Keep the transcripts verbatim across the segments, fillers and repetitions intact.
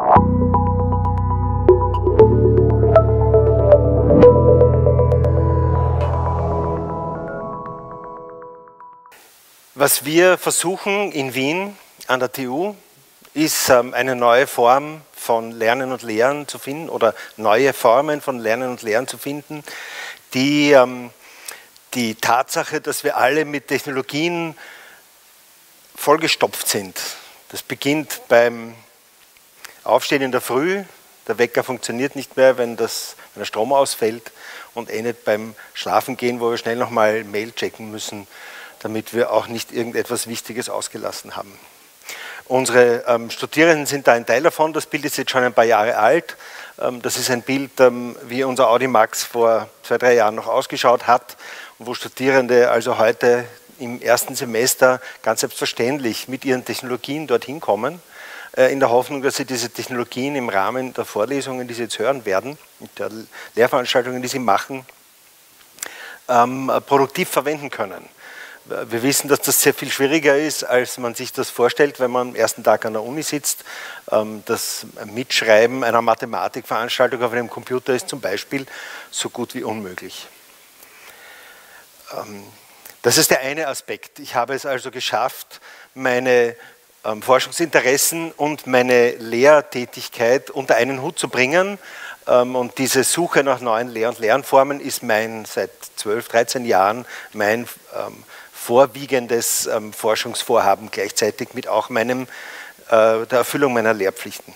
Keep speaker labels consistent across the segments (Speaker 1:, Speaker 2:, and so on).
Speaker 1: Was wir versuchen in Wien an der T U, ist ähm, eine neue Form von Lernen und Lehren zu finden oder neue Formen von Lernen und Lehren zu finden, die ähm, die Tatsache, dass wir alle mit Technologien vollgestopft sind. Das beginnt beim Aufstehen in der Früh, der Wecker funktioniert nicht mehr, wenn, das, wenn der Strom ausfällt, und endet beim Schlafengehen, wo wir schnell nochmal Mail checken müssen, damit wir auch nicht irgendetwas Wichtiges ausgelassen haben. Unsere ähm, Studierenden sind da ein Teil davon, das Bild ist jetzt schon ein paar Jahre alt. Ähm, das ist ein Bild, ähm, wie unser Audimax vor zwei, drei Jahren noch ausgeschaut hat, wo Studierende also heute im ersten Semester ganz selbstverständlich mit ihren Technologien dorthin kommen, äh, in der Hoffnung, dass sie diese Technologien im Rahmen der Vorlesungen, die sie jetzt hören werden, mit der Lehrveranstaltungen, die sie machen, ähm, produktiv verwenden können. Wir wissen, dass das sehr viel schwieriger ist, als man sich das vorstellt, wenn man am ersten Tag an der Uni sitzt. Das Mitschreiben einer Mathematikveranstaltung auf einem Computer ist zum Beispiel so gut wie unmöglich. Das ist der eine Aspekt. Ich habe es also geschafft, meine Forschungsinteressen und meine Lehrtätigkeit unter einen Hut zu bringen. Und diese Suche nach neuen Lehr- und Lernformen ist mein, seit zwölf, dreizehn Jahren mein ähm, vorwiegendes ähm, Forschungsvorhaben, gleichzeitig mit auch meinem, äh, der Erfüllung meiner Lehrpflichten.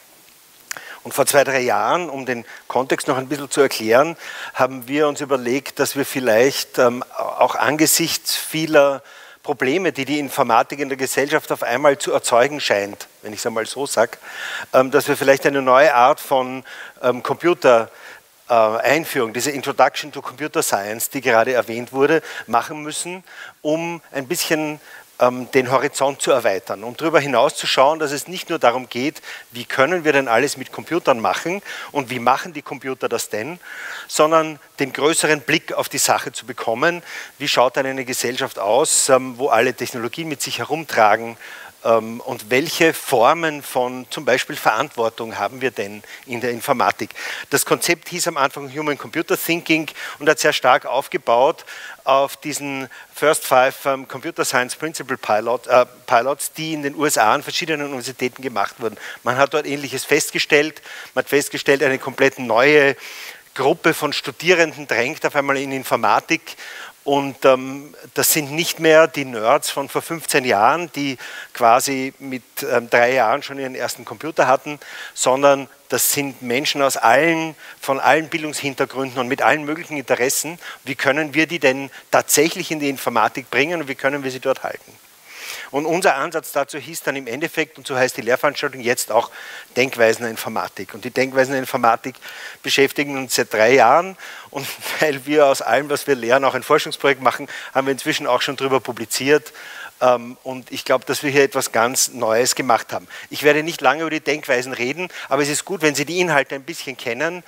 Speaker 1: Und vor zwei, drei Jahren, um den Kontext noch ein bisschen zu erklären, haben wir uns überlegt, dass wir vielleicht ähm, auch angesichts vieler Probleme, die die Informatik in der Gesellschaft auf einmal zu erzeugen scheint, wenn ich es einmal so sage, ähm, dass wir vielleicht eine neue Art von ähm, Computer äh, Einführung, diese Introduction to Computer Science, die gerade erwähnt wurde, machen müssen, um ein bisschen ähm, den Horizont zu erweitern, um darüber hinaus zu schauen, dass es nicht nur darum geht, wie können wir denn alles mit Computern machen und wie machen die Computer das denn, sondern den größeren Blick auf die Sache zu bekommen, wie schaut dann eine Gesellschaft aus, ähm, wo alle Technologien mit sich herumtragen, und welche Formen von zum Beispiel Verantwortung haben wir denn in der Informatik? Das Konzept hieß am Anfang Human Computer Thinking und hat sehr stark aufgebaut auf diesen First Five um, Computer Science Principle Pilot, äh, Pilots, die in den U S A an verschiedenen Universitäten gemacht wurden. Man hat dort Ähnliches festgestellt. Man hat festgestellt, eine komplett neue Gruppe von Studierenden drängt auf einmal in Informatik. Und ähm, das sind nicht mehr die Nerds von vor fünfzehn Jahren, die quasi mit ähm, drei Jahren schon ihren ersten Computer hatten, sondern das sind Menschen aus allen, von allen Bildungshintergründen und mit allen möglichen Interessen. Wie können wir die denn tatsächlich in die Informatik bringen und wie können wir sie dort halten? Und unser Ansatz dazu hieß dann im Endeffekt, und so heißt die Lehrveranstaltung jetzt auch, Denkweisen der Informatik. Und die Denkweisen der Informatik beschäftigen uns seit drei Jahren. Und weil wir aus allem, was wir lehren, auch ein Forschungsprojekt machen, haben wir inzwischen auch schon darüber publiziert. Und ich glaube, dass wir hier etwas ganz Neues gemacht haben. Ich werde nicht lange über die Denkweisen reden, aber es ist gut, wenn Sie die Inhalte ein bisschen kennen,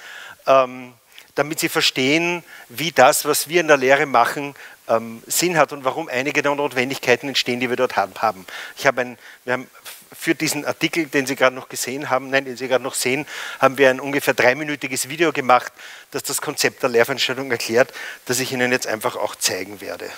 Speaker 1: damit Sie verstehen, wie das, was wir in der Lehre machen, Sinn hat und warum einige der Notwendigkeiten entstehen, die wir dort haben. Ich habe ein, wir haben für diesen Artikel, den Sie gerade noch gesehen haben, nein, den Sie gerade noch sehen, haben wir ein ungefähr dreiminütiges Video gemacht, das das Konzept der Lehrveranstaltung erklärt, das ich Ihnen jetzt einfach auch zeigen werde.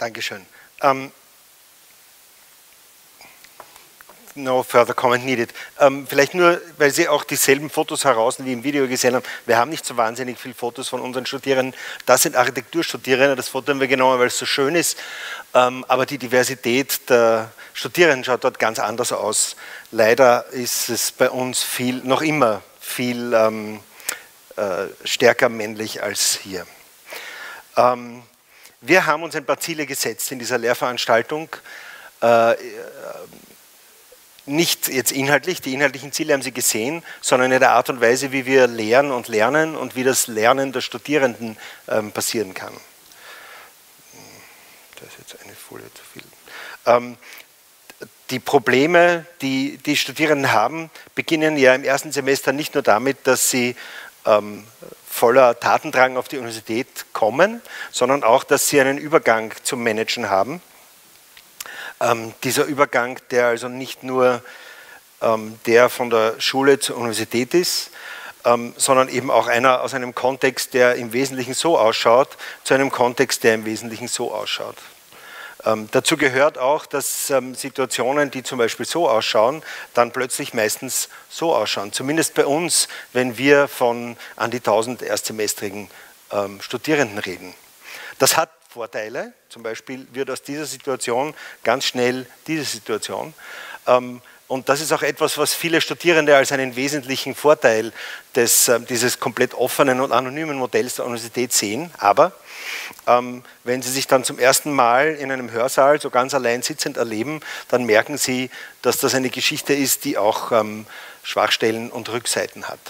Speaker 1: Dankeschön. Um, No further comment needed. Ähm, vielleicht nur, weil Sie auch dieselben Fotos heraus wie im Video gesehen haben. Wir haben nicht so wahnsinnig viele Fotos von unseren Studierenden. Das sind Architekturstudierende. Das Foto haben wir genommen, weil es so schön ist. Ähm, aber die Diversität der Studierenden schaut dort ganz anders aus. Leider ist es bei uns viel, noch immer viel ähm, äh, stärker männlich als hier. Ähm, wir haben uns ein paar Ziele gesetzt in dieser Lehrveranstaltung. Äh, Nicht jetzt inhaltlich, die inhaltlichen Ziele haben Sie gesehen, sondern in der Art und Weise, wie wir lehren und lernen und wie das Lernen der Studierenden ähm, passieren kann. Da ist jetzt eine Folie zu viel. Ähm, die Probleme, die die Studierenden haben, beginnen ja im ersten Semester nicht nur damit, dass sie ähm, voller Tatendrang auf die Universität kommen, sondern auch, dass sie einen Übergang zum Managen haben. Ähm, dieser Übergang, der also nicht nur ähm, der von der Schule zur Universität ist, ähm, sondern eben auch einer aus einem Kontext, der im Wesentlichen so ausschaut, zu einem Kontext, der im Wesentlichen so ausschaut. Ähm, dazu gehört auch, dass ähm, Situationen, die zum Beispiel so ausschauen, dann plötzlich meistens so ausschauen. Zumindest bei uns, wenn wir von an die tausend erstsemestrigen ähm, Studierenden reden. Das hat Vorteile, zum Beispiel wird aus dieser Situation ganz schnell diese Situation. Und das ist auch etwas, was viele Studierende als einen wesentlichen Vorteil des, dieses komplett offenen und anonymen Modells der Universität sehen. Aber wenn Sie sich dann zum ersten Mal in einem Hörsaal so ganz allein sitzend erleben, dann merken Sie, dass das eine Geschichte ist, die auch Schwachstellen und Rückseiten hat.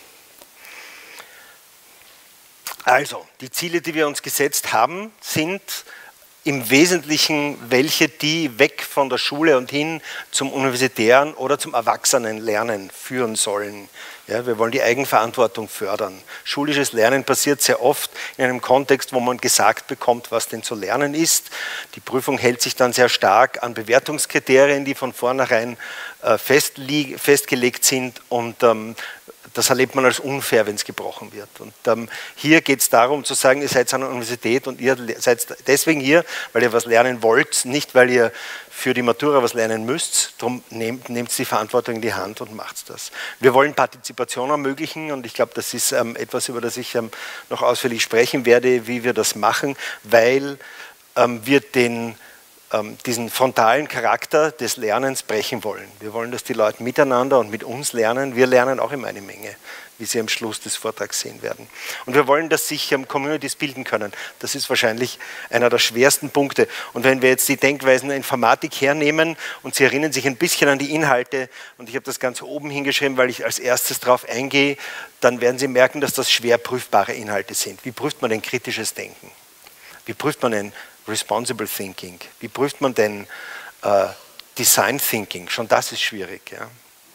Speaker 1: Also, die Ziele, die wir uns gesetzt haben, sind im Wesentlichen welche, die weg von der Schule und hin zum universitären oder zum Erwachsenenlernen führen sollen. Ja, wir wollen die Eigenverantwortung fördern. Schulisches Lernen passiert sehr oft in einem Kontext, wo man gesagt bekommt, was denn zu lernen ist. Die Prüfung hält sich dann sehr stark an Bewertungskriterien, die von vornherein äh, festgelegt sind, und ähm, das erlebt man als unfair, wenn es gebrochen wird. Und ähm, hier geht es darum zu sagen, ihr seid an der Universität und ihr seid deswegen hier, weil ihr was lernen wollt, nicht weil ihr für die Matura was lernen müsst. Darum nehmt, nehmt die Verantwortung in die Hand und macht das. Wir wollen Partizipation ermöglichen, und ich glaube, das ist ähm, etwas, über das ich ähm, noch ausführlich sprechen werde, wie wir das machen, weil ähm, wir den diesen frontalen Charakter des Lernens brechen wollen. Wir wollen, dass die Leute miteinander und mit uns lernen. Wir lernen auch immer eine Menge, wie Sie am Schluss des Vortrags sehen werden. Und wir wollen, dass sich um, Communities bilden können. Das ist wahrscheinlich einer der schwersten Punkte. Und wenn wir jetzt die Denkweisen der Informatik hernehmen und Sie erinnern sich ein bisschen an die Inhalte, und ich habe das ganz oben hingeschrieben, weil ich als erstes darauf eingehe, dann werden Sie merken, dass das schwer prüfbare Inhalte sind. Wie prüft man denn kritisches Denken? Wie prüft man denn Responsible Thinking? Wie prüft man denn äh, Design Thinking? Schon das ist schwierig. Ja.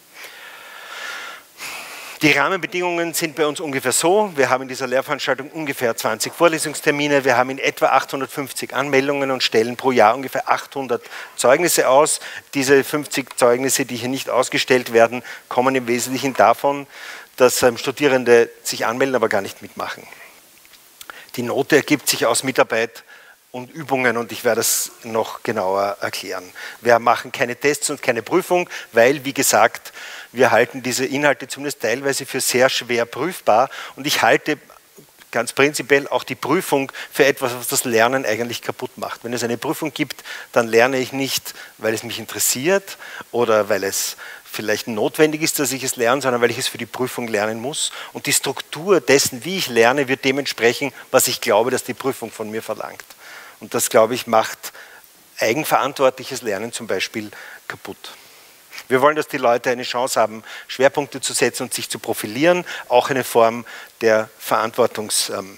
Speaker 1: Die Rahmenbedingungen sind bei uns ungefähr so. Wir haben in dieser Lehrveranstaltung ungefähr zwanzig Vorlesungstermine. Wir haben in etwa achthundertfünfzig Anmeldungen und stellen pro Jahr ungefähr achthundert Zeugnisse aus. Diese fünfzig Zeugnisse, die hier nicht ausgestellt werden, kommen im Wesentlichen davon, dass ähm, Studierende sich anmelden, aber gar nicht mitmachen. Die Note ergibt sich aus Mitarbeit und Übungen, und ich werde es noch genauer erklären. Wir machen keine Tests und keine Prüfung, weil, wie gesagt, wir halten diese Inhalte zumindest teilweise für sehr schwer prüfbar, und ich halte ganz prinzipiell auch die Prüfung für etwas, was das Lernen eigentlich kaputt macht. Wenn es eine Prüfung gibt, dann lerne ich nicht, weil es mich interessiert oder weil es vielleicht notwendig ist, dass ich es lerne, sondern weil ich es für die Prüfung lernen muss. Und die Struktur dessen, wie ich lerne, wird dementsprechend, was ich glaube, dass die Prüfung von mir verlangt. Und das, glaube ich, macht eigenverantwortliches Lernen zum Beispiel kaputt. Wir wollen, dass die Leute eine Chance haben, Schwerpunkte zu setzen und sich zu profilieren, auch eine Form der Verantwortungsaufnahme.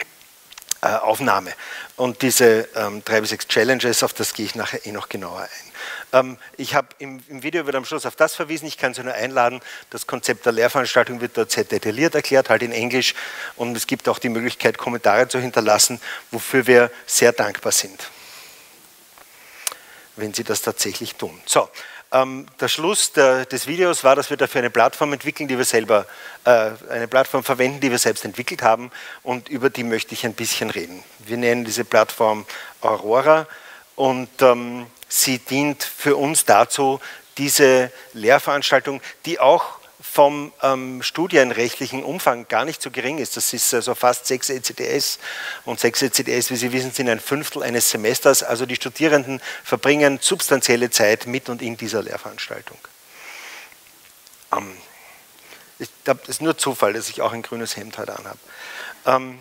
Speaker 1: Und diese ähm, drei bis sechs Challenges, auf das gehe ich nachher eh noch genauer ein. Ähm, ich habe im, im Video wird am Schluss auf das verwiesen, ich kann Sie nur einladen, das Konzept der Lehrveranstaltung wird dort sehr detailliert erklärt, halt in Englisch, und es gibt auch die Möglichkeit, Kommentare zu hinterlassen, wofür wir sehr dankbar sind, wenn Sie das tatsächlich tun. So, Ähm, der Schluss der, des Videos war, dass wir dafür eine Plattform entwickeln, die wir selber, äh, eine Plattform verwenden, die wir selbst entwickelt haben, und über die möchte ich ein bisschen reden. Wir nennen diese Plattform Aurora, und ähm, sie dient für uns dazu, diese Lehrveranstaltung, die auch vom ähm, studienrechtlichen Umfang gar nicht so gering ist. Das ist also fast sechs E C T S, und sechs E C T S, wie Sie wissen, sind ein Fünftel eines Semesters. Also die Studierenden verbringen substanzielle Zeit mit und in dieser Lehrveranstaltung. Ähm, ich glaube, das ist nur Zufall, dass ich auch ein grünes Hemd heute anhabe. Ähm,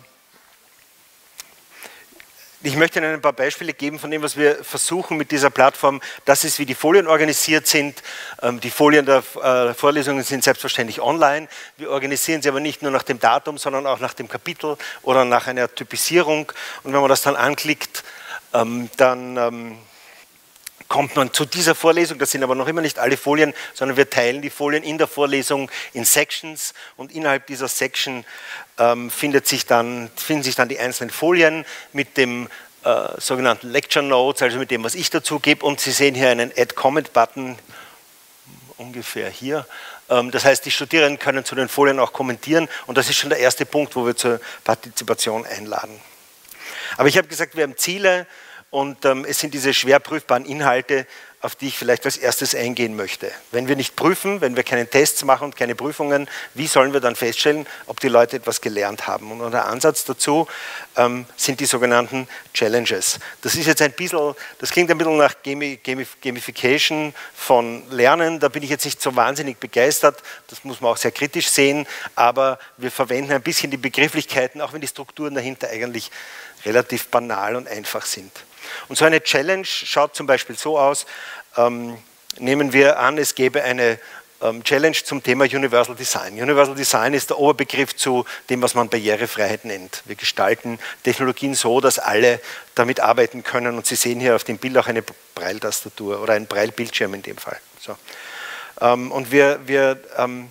Speaker 1: Ich möchte Ihnen ein paar Beispiele geben von dem, was wir versuchen mit dieser Plattform. Das ist, wie die Folien organisiert sind. Die Folien der Vorlesungen sind selbstverständlich online. Wir organisieren sie aber nicht nur nach dem Datum, sondern auch nach dem Kapitel oder nach einer Typisierung. Und wenn man das dann anklickt, dann kommt man zu dieser Vorlesung. Das sind aber noch immer nicht alle Folien, sondern wir teilen die Folien in der Vorlesung in Sections, und innerhalb dieser Section ähm, findet sich dann, finden sich dann die einzelnen Folien mit dem äh, sogenannten Lecture Notes, also mit dem, was ich dazu gebe, und Sie sehen hier einen Add-Comment-Button, ungefähr hier. Ähm, das heißt, die Studierenden können zu den Folien auch kommentieren, und das ist schon der erste Punkt, wo wir zur Partizipation einladen. Aber ich habe gesagt, wir haben Ziele, und ähm, es sind diese schwer prüfbaren Inhalte, auf die ich vielleicht als erstes eingehen möchte. Wenn wir nicht prüfen, wenn wir keine Tests machen und keine Prüfungen, wie sollen wir dann feststellen, ob die Leute etwas gelernt haben? Und der Ansatz dazu ähm, sind die sogenannten Challenges. Das ist jetzt ein bisschen, das klingt ein bisschen nach Gamif Gamification von Lernen, da bin ich jetzt nicht so wahnsinnig begeistert, das muss man auch sehr kritisch sehen, aber wir verwenden ein bisschen die Begrifflichkeiten, auch wenn die Strukturen dahinter eigentlich relativ banal und einfach sind. Und so eine Challenge schaut zum Beispiel so aus, ähm, nehmen wir an, es gäbe eine ähm, Challenge zum Thema Universal Design. Universal Design ist der Oberbegriff zu dem, was man Barrierefreiheit nennt. Wir gestalten Technologien so, dass alle damit arbeiten können, und Sie sehen hier auf dem Bild auch eine Braille-Tastatur oder einen Braille-Bildschirm in dem Fall. So. Ähm, und wir, wir ähm,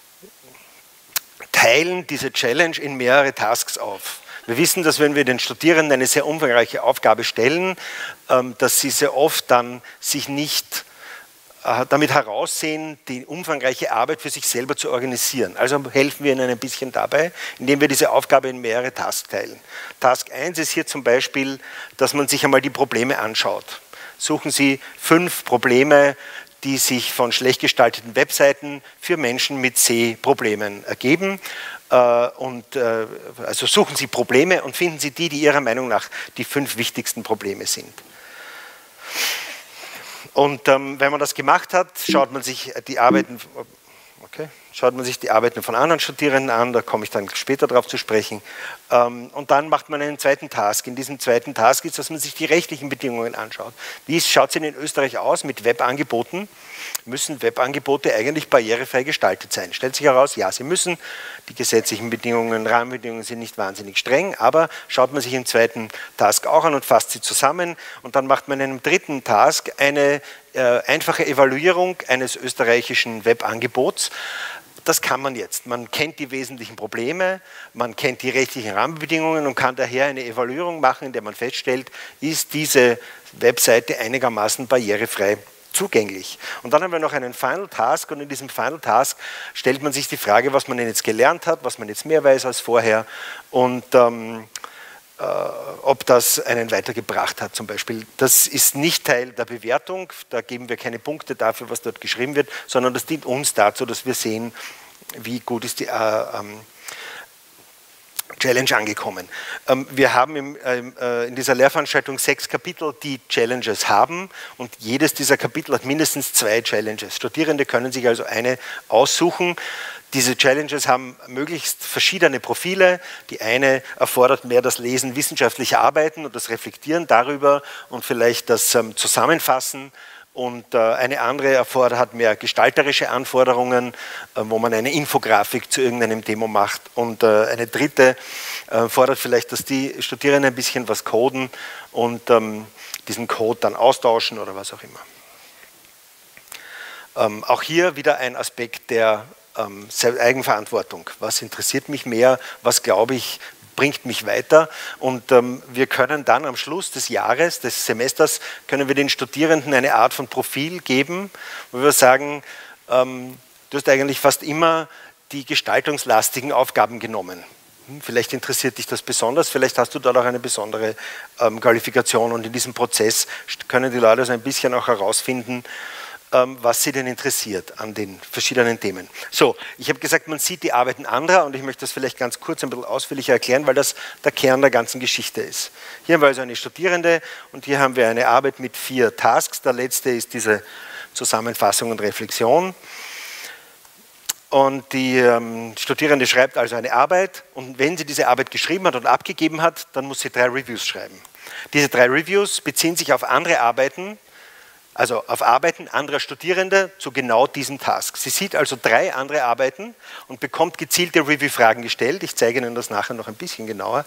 Speaker 1: teilen diese Challenge in mehrere Tasks auf. Wir wissen, dass wenn wir den Studierenden eine sehr umfangreiche Aufgabe stellen, dass sie sehr oft dann sich nicht damit heraussehen, die umfangreiche Arbeit für sich selber zu organisieren. Also helfen wir ihnen ein bisschen dabei, indem wir diese Aufgabe in mehrere Tasks teilen. Task eins ist hier zum Beispiel, dass man sich einmal die Probleme anschaut. Suchen Sie fünf Probleme, die sich von schlecht gestalteten Webseiten für Menschen mit Sehproblemen ergeben. Und äh, also suchen Sie Probleme und finden Sie die, die Ihrer Meinung nach die fünf wichtigsten Probleme sind. Und ähm, wenn man das gemacht hat, schaut man sich die Arbeiten, okay, schaut man sich die Arbeiten von anderen Studierenden an, da komme ich dann später darauf zu sprechen. Ähm, und dann macht man einen zweiten Task. In diesem zweiten Task ist, dass man sich die rechtlichen Bedingungen anschaut. Wie schaut es denn in Österreich aus mit Webangeboten? Müssen Webangebote eigentlich barrierefrei gestaltet sein? Stellt sich heraus, ja, sie müssen. Die gesetzlichen Bedingungen, Rahmenbedingungen sind nicht wahnsinnig streng, aber schaut man sich im zweiten Task auch an und fasst sie zusammen, und dann macht man in einem dritten Task eine äh, einfache Evaluierung eines österreichischen Webangebots. Das kann man jetzt. Man kennt die wesentlichen Probleme, man kennt die rechtlichen Rahmenbedingungen und kann daher eine Evaluierung machen, in der man feststellt, ist diese Webseite einigermaßen barrierefrei zugänglich. Und dann haben wir noch einen Final Task, und in diesem Final Task stellt man sich die Frage, was man denn jetzt gelernt hat, was man jetzt mehr weiß als vorher, und ähm, äh, ob das einen weitergebracht hat zum Beispiel. Das ist nicht Teil der Bewertung, da geben wir keine Punkte dafür, was dort geschrieben wird, sondern das dient uns dazu, dass wir sehen, wie gut ist die äh, ähm, Challenge angekommen. Wir haben im, äh, in dieser Lehrveranstaltung sechs Kapitel, die Challenges haben, und jedes dieser Kapitel hat mindestens zwei Challenges. Studierende können sich also eine aussuchen. Diese Challenges haben möglichst verschiedene Profile. Die eine erfordert mehr das Lesen wissenschaftlicher Arbeiten und das Reflektieren darüber und vielleicht das ähm, Zusammenfassen. Und äh, eine andere erfordert, hat mehr gestalterische Anforderungen, äh, wo man eine Infografik zu irgendeinem Thema macht. Und äh, eine dritte äh, fordert vielleicht, dass die Studierenden ein bisschen was coden und ähm, diesen Code dann austauschen oder was auch immer. Ähm, auch hier wieder ein Aspekt der ähm, Eigenverantwortung. Was interessiert mich mehr? Was glaube ich bringt mich weiter und ähm, wir können dann am Schluss des Jahres, des Semesters, können wir den Studierenden eine Art von Profil geben, wo wir sagen, ähm, du hast eigentlich fast immer die gestaltungslastigen Aufgaben genommen. Hm, vielleicht interessiert dich das besonders, vielleicht hast du dort auch eine besondere ähm, Qualifikation und in diesem Prozess können die Leute so ein bisschen auch herausfinden, was sie denn interessiert an den verschiedenen Themen. So, ich habe gesagt, man sieht die Arbeiten anderer und ich möchte das vielleicht ganz kurz ein bisschen ausführlicher erklären, weil das der Kern der ganzen Geschichte ist. Hier haben wir also eine Studierende und hier haben wir eine Arbeit mit vier Tasks. Der letzte ist diese Zusammenfassung und Reflexion. Und die ähm, Studierende schreibt also eine Arbeit und wenn sie diese Arbeit geschrieben hat und abgegeben hat, dann muss sie drei Reviews schreiben. Diese drei Reviews beziehen sich auf andere Arbeiten, also auf Arbeiten anderer Studierende zu genau diesem Task. Sie sieht also drei andere Arbeiten und bekommt gezielte Review-Fragen gestellt. Ich zeige Ihnen das nachher noch ein bisschen genauer.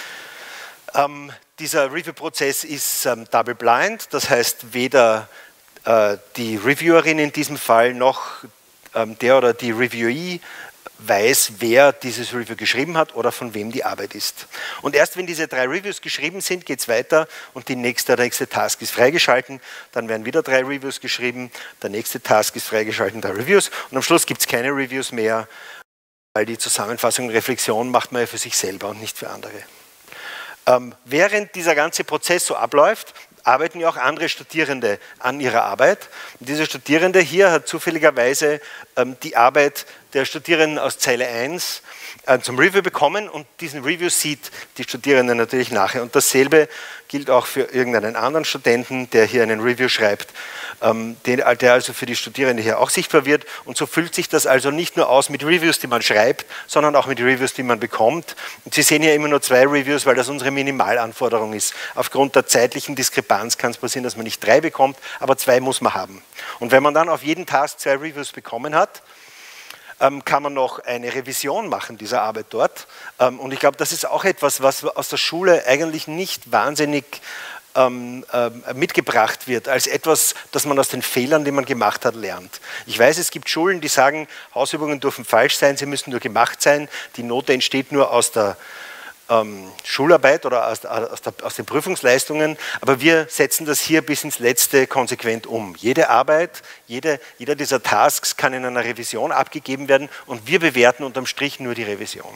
Speaker 1: Ähm, dieser Review-Prozess ist ähm, double-blind, das heißt weder äh, die Reviewerin in diesem Fall noch ähm, der oder die Reviewee weiß, wer dieses Review geschrieben hat oder von wem die Arbeit ist. Und erst wenn diese drei Reviews geschrieben sind, geht es weiter und die nächste, der nächste Task ist freigeschalten, dann werden wieder drei Reviews geschrieben, der nächste Task ist freigeschalten, drei Reviews und am Schluss gibt es keine Reviews mehr, weil die Zusammenfassung und Reflexion macht man ja für sich selber und nicht für andere. Ähm, während dieser ganze Prozess so abläuft, arbeiten ja auch andere Studierende an ihrer Arbeit. Und diese Studierende hier hat zufälligerweise ähm, die Arbeit der Studierenden aus Zeile eins äh, zum Review bekommen und diesen Review sieht die Studierende natürlich nachher. Und dasselbe gilt auch für irgendeinen anderen Studenten, der hier einen Review schreibt, ähm, den, der also für die Studierende hier auch sichtbar wird. Und so füllt sich das also nicht nur aus mit Reviews, die man schreibt, sondern auch mit Reviews, die man bekommt. Und Sie sehen hier immer nur zwei Reviews, weil das unsere Minimalanforderung ist. Aufgrund der zeitlichen Diskrepanz kann es passieren, dass man nicht drei bekommt, aber zwei muss man haben. Und wenn man dann auf jeden Task zwei Reviews bekommen hat, ähm, kann man noch eine Revision machen dieser Arbeit dort. Ähm, und ich glaube, das ist auch etwas, was aus der Schule eigentlich nicht wahnsinnig ähm, äh, mitgebracht wird, als etwas, das man aus den Fehlern, die man gemacht hat, lernt. Ich weiß, es gibt Schulen, die sagen, Hausübungen dürfen falsch sein, sie müssen nur gemacht sein, die Note entsteht nur aus der Ähm, Schularbeit oder aus, aus, der, aus den Prüfungsleistungen, aber wir setzen das hier bis ins Letzte konsequent um. Jede Arbeit, jede, jeder dieser Tasks kann in einer Revision abgegeben werden und wir bewerten unterm Strich nur die Revision.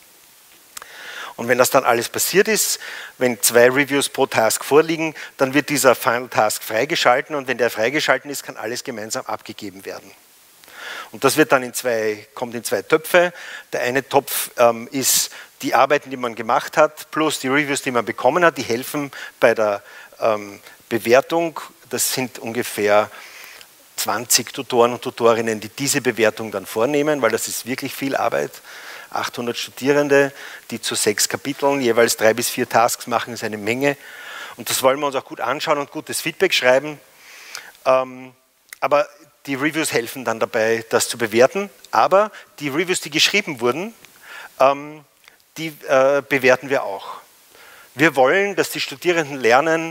Speaker 1: Und wenn das dann alles passiert ist, wenn zwei Reviews pro Task vorliegen, dann wird dieser Final Task freigeschalten und wenn der freigeschalten ist, kann alles gemeinsam abgegeben werden. Und das wird dann in zwei, kommt in zwei Töpfe. Der eine Topf ähm, ist die Arbeiten, die man gemacht hat, plus die Reviews, die man bekommen hat, die helfen bei der ähm, Bewertung. Das sind ungefähr zwanzig Tutoren und Tutorinnen, die diese Bewertung dann vornehmen, weil das ist wirklich viel Arbeit. achthundert Studierende, die zu sechs Kapiteln jeweils drei bis vier Tasks machen, ist eine Menge. Und das wollen wir uns auch gut anschauen und gutes Feedback schreiben. Ähm, aber die Reviews helfen dann dabei, das zu bewerten. Aber die Reviews, die geschrieben wurden, ähm, die äh, bewerten wir auch. Wir wollen, dass die Studierenden lernen,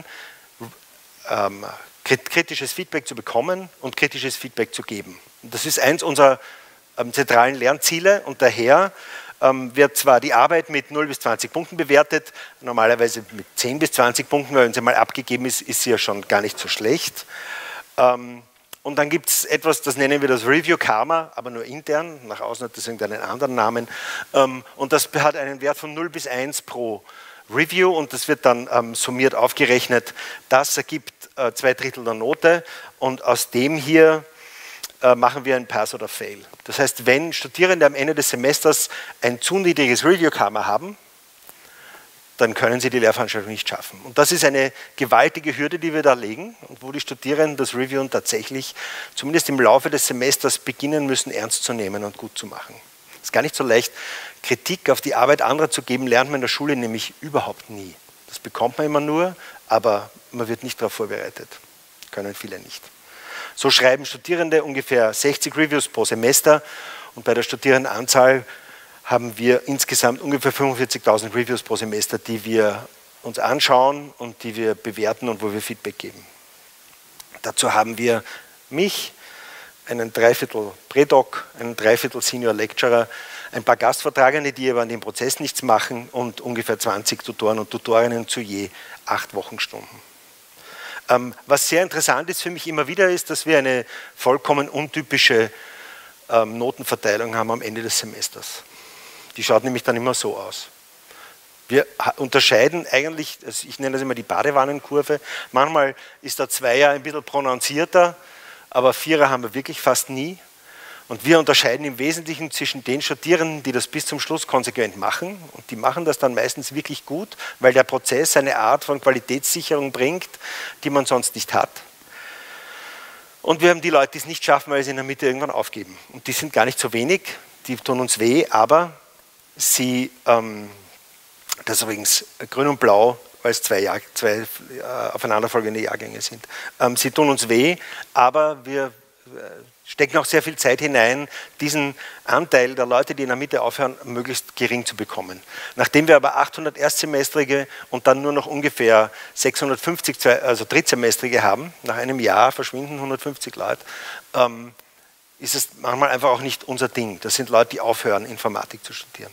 Speaker 1: ähm, kritisches Feedback zu bekommen und kritisches Feedback zu geben. Und das ist eins unserer ähm, zentralen Lernziele und daher ähm, wird zwar die Arbeit mit null bis zwanzig Punkten bewertet, normalerweise mit zehn bis zwanzig Punkten, weil wenn sie mal abgegeben ist, ist sie ja schon gar nicht so schlecht. Ähm, Und dann gibt es etwas, das nennen wir das Review Karma, aber nur intern, nach außen hat das irgendeinen anderen Namen. Und das hat einen Wert von null bis eins pro Review und das wird dann ähm, summiert aufgerechnet. Das ergibt äh, zwei Drittel der Note und aus dem hier äh, machen wir ein Pass oder Fail. Das heißt, wenn Studierende am Ende des Semesters ein zu niedriges Review Karma haben, dann können sie die Lehrveranstaltung nicht schaffen. Und das ist eine gewaltige Hürde, die wir da legen und wo die Studierenden das Reviewen tatsächlich zumindest im Laufe des Semesters beginnen müssen, ernst zu nehmen und gut zu machen. Es ist gar nicht so leicht, Kritik auf die Arbeit anderer zu geben, lernt man in der Schule nämlich überhaupt nie. Das bekommt man immer nur, aber man wird nicht darauf vorbereitet. Können viele nicht. So schreiben Studierende ungefähr sechzig Reviews pro Semester und bei der Studierendenanzahl haben wir insgesamt ungefähr fünfundvierzigtausend Reviews pro Semester, die wir uns anschauen und die wir bewerten und wo wir Feedback geben. Dazu haben wir mich, einen Dreiviertel Prädoc, einen Dreiviertel Senior Lecturer, ein paar Gastvortragende, die aber an dem Prozess nichts machen und ungefähr zwanzig Tutoren und Tutorinnen zu je acht Wochenstunden. Ähm, was sehr interessant ist für mich immer wieder, ist, dass wir eine vollkommen untypische ähm, Notenverteilung haben am Ende des Semesters. Die schaut nämlich dann immer so aus. Wir unterscheiden eigentlich, also ich nenne das immer die Badewannenkurve, manchmal ist der Zweier ein bisschen prononzierter, aber Vierer haben wir wirklich fast nie. Und wir unterscheiden im Wesentlichen zwischen den Studierenden, die das bis zum Schluss konsequent machen, und die machen das dann meistens wirklich gut, weil der Prozess eine Art von Qualitätssicherung bringt, die man sonst nicht hat. Und wir haben die Leute, die es nicht schaffen, weil sie in der Mitte irgendwann aufgeben. Und die sind gar nicht so wenig, die tun uns weh, aber sie, ähm, das ist übrigens grün und blau, weil es zwei, Jahr, zwei äh, aufeinanderfolgende Jahrgänge sind. Ähm, sie tun uns weh, aber wir äh, stecken auch sehr viel Zeit hinein, diesen Anteil der Leute, die in der Mitte aufhören, möglichst gering zu bekommen. Nachdem wir aber achthundert Erstsemestrige und dann nur noch ungefähr sechshundertfünfzig, also Drittsemestrige haben, nach einem Jahr verschwinden hundertfünfzig Leute, ähm, ist es manchmal einfach auch nicht unser Ding. Das sind Leute, die aufhören, Informatik zu studieren.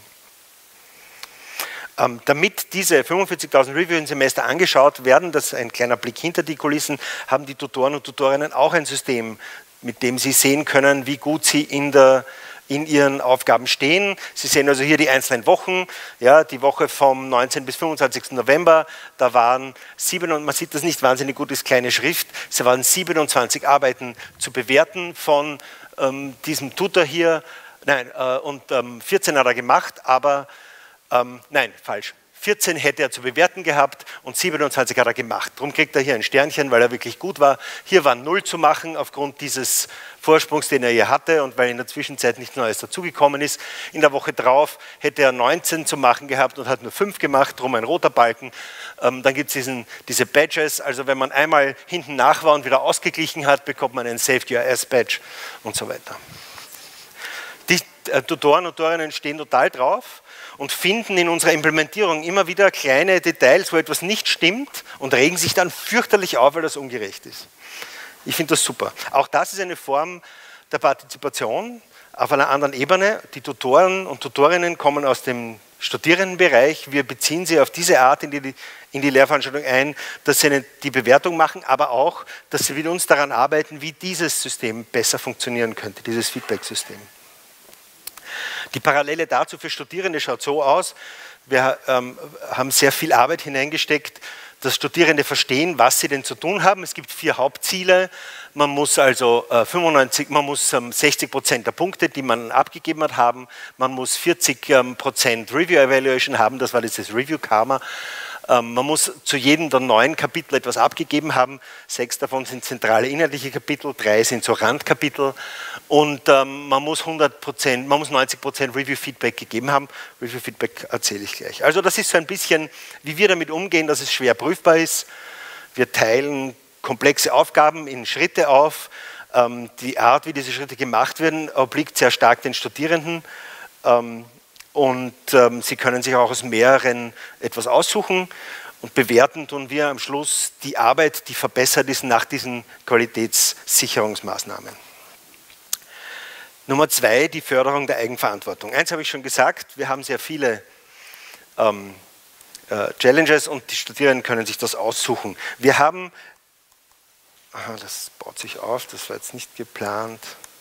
Speaker 1: Ähm, damit diese fünfundvierzigtausend Review im Semester angeschaut werden, das ist ein kleiner Blick hinter die Kulissen, haben die Tutoren und Tutorinnen auch ein System, mit dem sie sehen können, wie gut sie in, der, in ihren Aufgaben stehen. Sie sehen also hier die einzelnen Wochen, ja, die Woche vom neunzehnten bis fünfundzwanzigsten November, da waren sieben, und man sieht das nicht wahnsinnig gut, ist kleine Schrift, es waren siebenundzwanzig Arbeiten zu bewerten von ähm, diesem Tutor hier, nein, äh, und ähm, vierzehn hat er gemacht, aber, ähm, nein, falsch. vierzehn hätte er zu bewerten gehabt und siebenundzwanzig hat er gemacht. Darum kriegt er hier ein Sternchen, weil er wirklich gut war. Hier war null zu machen aufgrund dieses Vorsprungs, den er hier hatte und weil in der Zwischenzeit nichts Neues dazugekommen ist. In der Woche drauf hätte er neunzehn zu machen gehabt und hat nur fünf gemacht, darum ein roter Balken. Ähm, dann gibt es diese Badges, also wenn man einmal hinten nach war und wieder ausgeglichen hat, bekommt man einen Saved U R S Badge und so weiter. Die äh, Tutoren und Tutorinnen stehen total drauf und finden in unserer Implementierung immer wieder kleine Details, wo etwas nicht stimmt und regen sich dann fürchterlich auf, weil das ungerecht ist. Ich finde das super. Auch das ist eine Form der Partizipation auf einer anderen Ebene. Die Tutoren und Tutorinnen kommen aus dem Studierendenbereich. Wir beziehen sie auf diese Art in die, in die Lehrveranstaltung ein, dass sie eine, die Bewertung machen, aber auch, dass sie mit uns daran arbeiten, wie dieses System besser funktionieren könnte, dieses Feedback-System. Die Parallele dazu für Studierende schaut so aus, wir ähm, haben sehr viel Arbeit hineingesteckt, dass Studierende verstehen, was sie denn zu tun haben. Es gibt vier Hauptziele. Man muss also äh, fünfundneunzig, man muss ähm, sechzig Prozent der Punkte, die man abgegeben hat, haben. Man muss vierzig Prozent ähm, Review Evaluation haben, das war dieses Review Karma. Ähm, man muss zu jedem der neun Kapitel etwas abgegeben haben. Sechs davon sind zentrale inhaltliche Kapitel, drei sind so Randkapitel. Und ähm, man muss hundert Prozent, man muss neunzig Prozent Review Feedback gegeben haben. Review Feedback erzähle ich gleich. Also das ist so ein bisschen, wie wir damit umgehen, dass es schwer prüfbar ist. Wir teilen komplexe Aufgaben in Schritte auf. Ähm, die Art, wie diese Schritte gemacht werden, obliegt sehr stark den Studierenden. Ähm, Und ähm, Sie können sich auch aus mehreren etwas aussuchen und bewerten tun wir am Schluss die Arbeit, die verbessert ist nach diesen Qualitätssicherungsmaßnahmen. Nummer zwei, die Förderung der Eigenverantwortung. Eins habe ich schon gesagt, wir haben sehr viele ähm, äh, Challenges und die Studierenden können sich das aussuchen. Wir haben, aha, das baut sich auf, das war jetzt nicht geplant.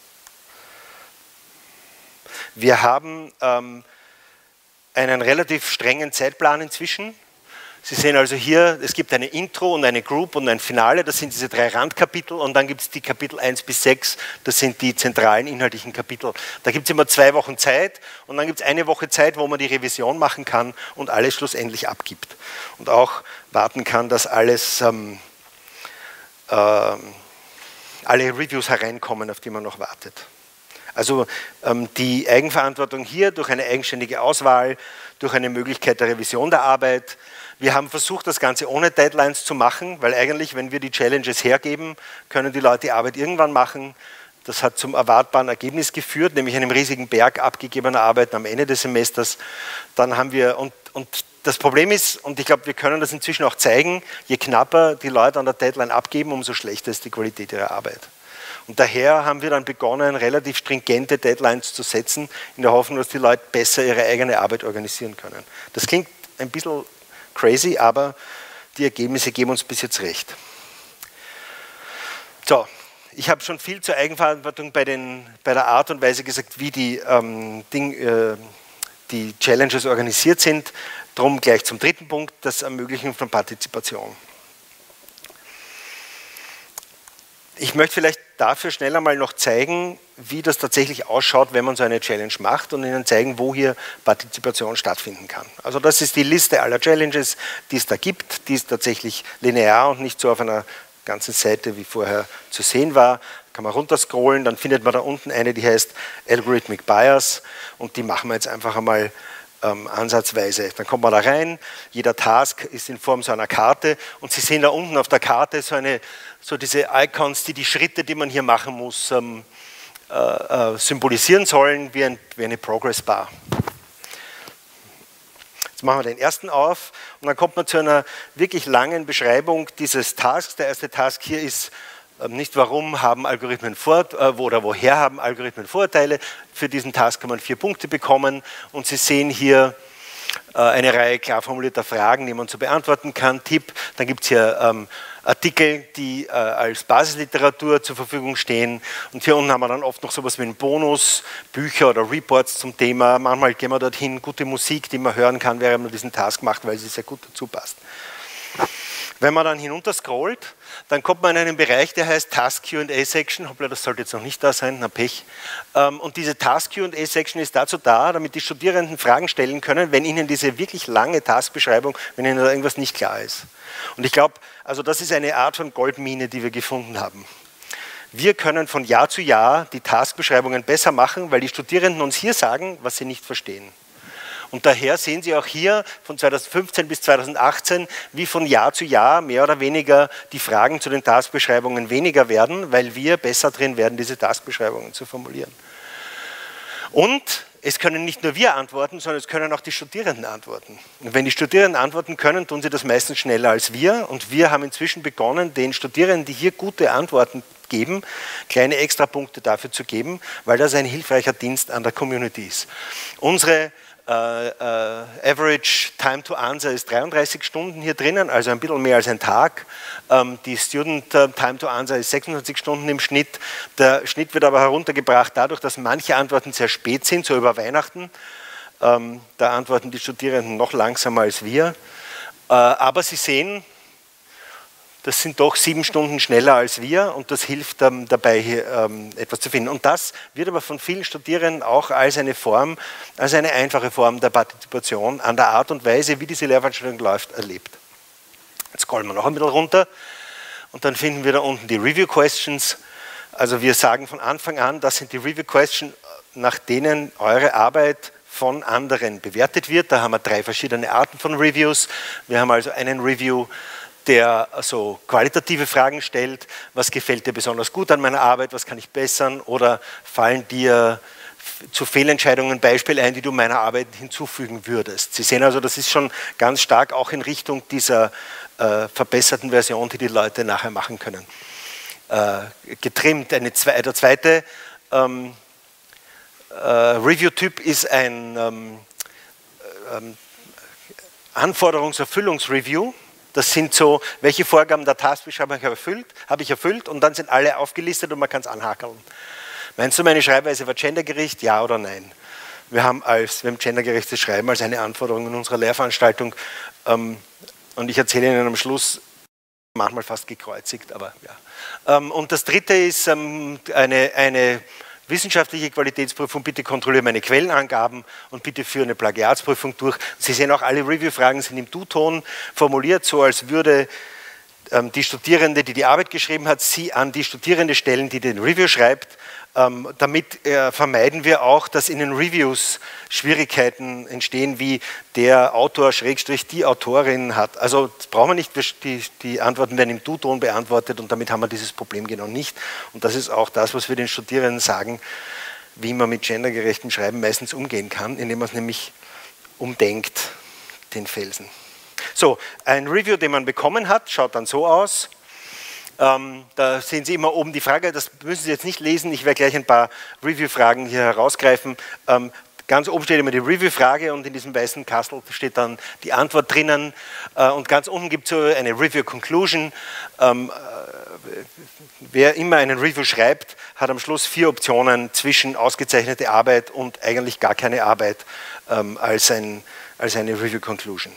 Speaker 1: Wir haben ähm, einen relativ strengen Zeitplan inzwischen. Sie sehen also hier, es gibt eine Intro und eine Group und ein Finale, das sind diese drei Randkapitel und dann gibt es die Kapitel eins bis sechs, das sind die zentralen inhaltlichen Kapitel. Da gibt es immer zwei Wochen Zeit und dann gibt es eine Woche Zeit, wo man die Revision machen kann und alles schlussendlich abgibt. Und auch warten kann, dass alles, ähm, äh, alle Reviews hereinkommen, auf die man noch wartet. Also ähm, die Eigenverantwortung hier durch eine eigenständige Auswahl, durch eine Möglichkeit der Revision der Arbeit. Wir haben versucht, das Ganze ohne Deadlines zu machen, weil eigentlich, wenn wir die Challenges hergeben, können die Leute die Arbeit irgendwann machen. Das hat zum erwartbaren Ergebnis geführt, nämlich einem riesigen Berg abgegebener Arbeiten am Ende des Semesters. Dann haben wir, und, und das Problem ist, und ich glaube, wir können das inzwischen auch zeigen, je knapper die Leute an der Deadline abgeben, umso schlechter ist die Qualität ihrer Arbeit. Und daher haben wir dann begonnen, relativ stringente Deadlines zu setzen, in der Hoffnung, dass die Leute besser ihre eigene Arbeit organisieren können. Das klingt ein bisschen crazy, aber die Ergebnisse geben uns bis jetzt recht. So, ich habe schon viel zur Eigenverantwortung bei, den, bei der Art und Weise gesagt, wie die, ähm, Ding, äh, die Challenges organisiert sind. Drum gleich zum dritten Punkt, das Ermöglichen von Partizipation. Ich möchte vielleicht dafür schnell einmal noch zeigen, wie das tatsächlich ausschaut, wenn man so eine Challenge macht und Ihnen zeigen, wo hier Partizipation stattfinden kann. Also das ist die Liste aller Challenges, die es da gibt. Die ist tatsächlich linear und nicht so auf einer ganzen Seite, wie vorher zu sehen war. Kann man runterscrollen, dann findet man da unten eine, die heißt Algorithmic Bias und die machen wir jetzt einfach einmal ähm, ansatzweise. Dann kommt man da rein, jeder Task ist in Form so einer Karte und Sie sehen da unten auf der Karte so, eine, so diese Icons, die die Schritte, die man hier machen muss, ähm, äh, äh, symbolisieren sollen, wie, ein, wie eine Progress Bar. Jetzt machen wir den ersten auf und dann kommt man zu einer wirklich langen Beschreibung dieses Tasks. Der erste Task hier ist nicht, warum haben Algorithmen Vor oder woher haben Algorithmen Vorteile. Für diesen Task kann man vier Punkte bekommen und Sie sehen hier eine Reihe klar formulierter Fragen, die man so beantworten kann. Tipp, dann gibt es hier ähm, Artikel, die äh, als Basisliteratur zur Verfügung stehen und hier unten haben wir dann oft noch sowas wie einen Bonus, Bücher oder Reports zum Thema. Manchmal gehen wir dorthin, gute Musik, die man hören kann, während man diesen Task macht, weil sie sehr gut dazu passt. Wenn man dann hinunter scrollt, dann kommt man in einen Bereich, der heißt Task Q and A Section. Hoppla, das sollte jetzt noch nicht da sein, na Pech. Und diese Task Q and A Section ist dazu da, damit die Studierenden Fragen stellen können, wenn ihnen diese wirklich lange Taskbeschreibung, wenn ihnen da irgendwas nicht klar ist. Und ich glaube, also das ist eine Art von Goldmine, die wir gefunden haben. Wir können von Jahr zu Jahr die Taskbeschreibungen besser machen, weil die Studierenden uns hier sagen, was sie nicht verstehen. Und daher sehen Sie auch hier von zweitausendfünfzehn bis zweitausendachtzehn, wie von Jahr zu Jahr mehr oder weniger die Fragen zu den Taskbeschreibungen weniger werden, weil wir besser drin werden, diese Taskbeschreibungen zu formulieren. Und es können nicht nur wir antworten, sondern es können auch die Studierenden antworten. Und wenn die Studierenden antworten können, tun sie das meistens schneller als wir. Und wir haben inzwischen begonnen, den Studierenden, die hier gute Antworten geben, kleine Extrapunkte dafür zu geben, weil das ein hilfreicher Dienst an der Community ist. Unsere Uh, uh, Average Time to Answer ist dreiunddreißig Stunden hier drinnen, also ein bisschen mehr als ein Tag. Um, die Student uh, Time to Answer ist sechsundvierzig Stunden im Schnitt. Der Schnitt wird aber heruntergebracht dadurch, dass manche Antworten sehr spät sind, so über Weihnachten. Um, da antworten die Studierenden noch langsamer als wir. Uh, aber Sie sehen, das sind doch sieben Stunden schneller als wir und das hilft ähm, dabei, hier ähm, etwas zu finden. Und das wird aber von vielen Studierenden auch als eine Form, als eine einfache Form der Partizipation an der Art und Weise, wie diese Lehrveranstaltung läuft, erlebt. Jetzt scrollen wir noch ein bisschen runter und dann finden wir da unten die Review Questions. Also wir sagen von Anfang an, das sind die Review Questions, nach denen eure Arbeit von anderen bewertet wird. Da haben wir drei verschiedene Arten von Reviews. Wir haben also einen Review, der so qualitative Fragen stellt, was gefällt dir besonders gut an meiner Arbeit, was kann ich bessern oder fallen dir zu Fehlentscheidungen Beispiele ein, die du meiner Arbeit hinzufügen würdest. Sie sehen also, das ist schon ganz stark auch in Richtung dieser äh, verbesserten Version, die die Leute nachher machen können, äh, getrimmt. Eine zwe der zweite ähm, äh, Review-Typ ist ein ähm, ähm, Anforderungserfüllungsreview. Das sind so, welche Vorgaben der Taskbeschreibung habe ich erfüllt, habe ich erfüllt und dann sind alle aufgelistet und man kann es anhakeln. Meinst du, meine Schreibweise war gendergerecht? Ja oder nein? Wir haben, als, wir haben gendergerechtes Schreiben als eine Anforderung in unserer Lehrveranstaltung ähm, und ich erzähle Ihnen am Schluss, manchmal fast gekreuzigt, aber ja. Ähm, und das dritte ist ähm, eine, eine wissenschaftliche Qualitätsprüfung, bitte kontrolliere meine Quellenangaben und bitte führe eine Plagiatsprüfung durch. Sie sehen auch, alle Review-Fragen sind im Du-Ton formuliert, so als würde ähm, die Studierende, die die Arbeit geschrieben hat, sie an die Studierende stellen, die den Review schreibt. Ähm, damit äh, vermeiden wir auch, dass in den Reviews Schwierigkeiten entstehen, wie der Autor Schrägstrich die Autorin hat. Also das brauchen wir nicht, die, die Antworten werden im Du-Ton beantwortet und damit haben wir dieses Problem genau nicht. Und das ist auch das, was wir den Studierenden sagen, wie man mit gendergerechtem Schreiben meistens umgehen kann, indem man es nämlich umdenkt, den Felsen. So, ein Review, den man bekommen hat, schaut dann so aus. Ähm, da sehen Sie immer oben die Frage, das müssen Sie jetzt nicht lesen, ich werde gleich ein paar Review-Fragen hier herausgreifen. Ähm, ganz oben steht immer die Review-Frage und in diesem weißen Kastel steht dann die Antwort drinnen. Äh, und ganz unten gibt es so eine Review-Conclusion. Ähm, äh, wer immer einen Review schreibt, hat am Schluss vier Optionen zwischen ausgezeichnete Arbeit und eigentlich gar keine Arbeit ähm, als, ein, als eine Review-Conclusion.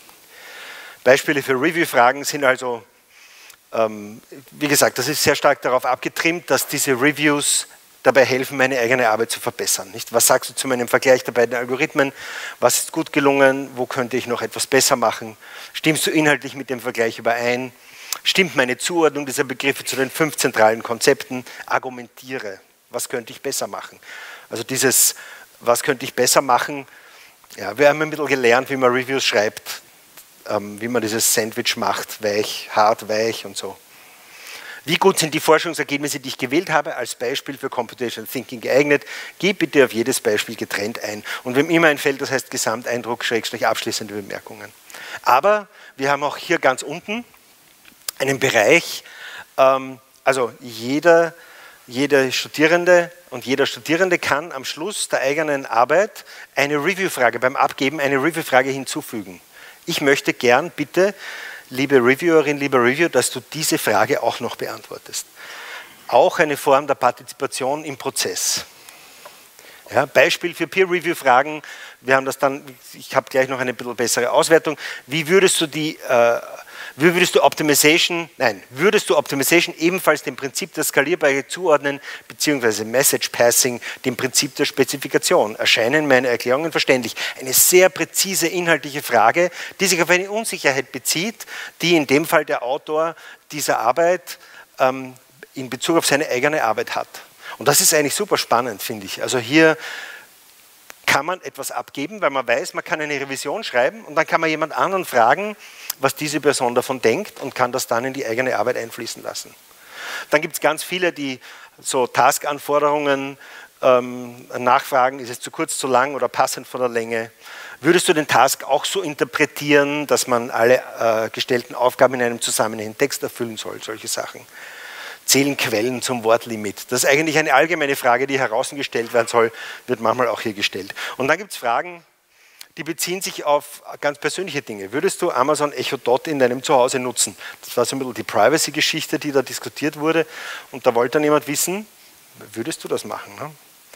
Speaker 1: Beispiele für Review-Fragen sind also, ähm, wie gesagt, das ist sehr stark darauf abgetrimmt, dass diese Reviews dabei helfen, meine eigene Arbeit zu verbessern. Nicht? Was sagst du zu meinem Vergleich der beiden Algorithmen? Was ist gut gelungen? Wo könnte ich noch etwas besser machen? Stimmst du inhaltlich mit dem Vergleich überein? Stimmt meine Zuordnung dieser Begriffe zu den fünf zentralen Konzepten? Argumentiere. Was könnte ich besser machen? Also dieses, was könnte ich besser machen? Ja, wir haben ein bisschen gelernt, wie man Reviews schreibt, ähm, wie man dieses Sandwich macht, weich, hart, weich und so. Wie gut sind die Forschungsergebnisse, die ich gewählt habe, als Beispiel für Computational Thinking geeignet? Gib bitte auf jedes Beispiel getrennt ein. Und wenn immer ein Feld, das heißt Gesamteindruck, Schrägstrich, abschließende Bemerkungen. Aber wir haben auch hier ganz unten einen Bereich, ähm, also jeder, jeder Studierende und jeder Studierende kann am Schluss der eigenen Arbeit eine Review-Frage, beim Abgeben eine Review-Frage hinzufügen. Ich möchte gern bitte, liebe Reviewerin, lieber Reviewer, dass du diese Frage auch noch beantwortest. Auch eine Form der Partizipation im Prozess. Ja, Beispiel für Peer-Review-Fragen, wir haben das dann, ich habe gleich noch eine bisschen bessere Auswertung. Wie würdest du die, äh, wie würdest du Optimization, nein, würdest du Optimization ebenfalls dem Prinzip der Skalierbarkeit zuordnen, beziehungsweise Message Passing dem Prinzip der Spezifikation? Erscheinen meine Erklärungen verständlich? Eine sehr präzise inhaltliche Frage, die sich auf eine Unsicherheit bezieht, die in dem Fall der Autor dieser Arbeit ähm, in Bezug auf seine eigene Arbeit hat. Und das ist eigentlich super spannend, finde ich. Also hier kann man etwas abgeben, weil man weiß, man kann eine Revision schreiben und dann kann man jemand anderen fragen, was diese Person davon denkt und kann das dann in die eigene Arbeit einfließen lassen. Dann gibt es ganz viele, die so Task-Anforderungen ähm, nachfragen, ist es zu kurz, zu lang oder passend von der Länge. Würdest du den Task auch so interpretieren, dass man alle äh, gestellten Aufgaben in einem zusammenhängenden Text erfüllen soll, solche Sachen. Zählen Quellen zum Wortlimit? Das ist eigentlich eine allgemeine Frage, die herausgestellt werden soll, wird manchmal auch hier gestellt. Und dann gibt es Fragen, die beziehen sich auf ganz persönliche Dinge. Würdest du Amazon Echo Dot in deinem Zuhause nutzen? Das war so ein bisschen die Privacy-Geschichte, die da diskutiert wurde. Und da wollte dann jemand wissen, würdest du das machen? Ne?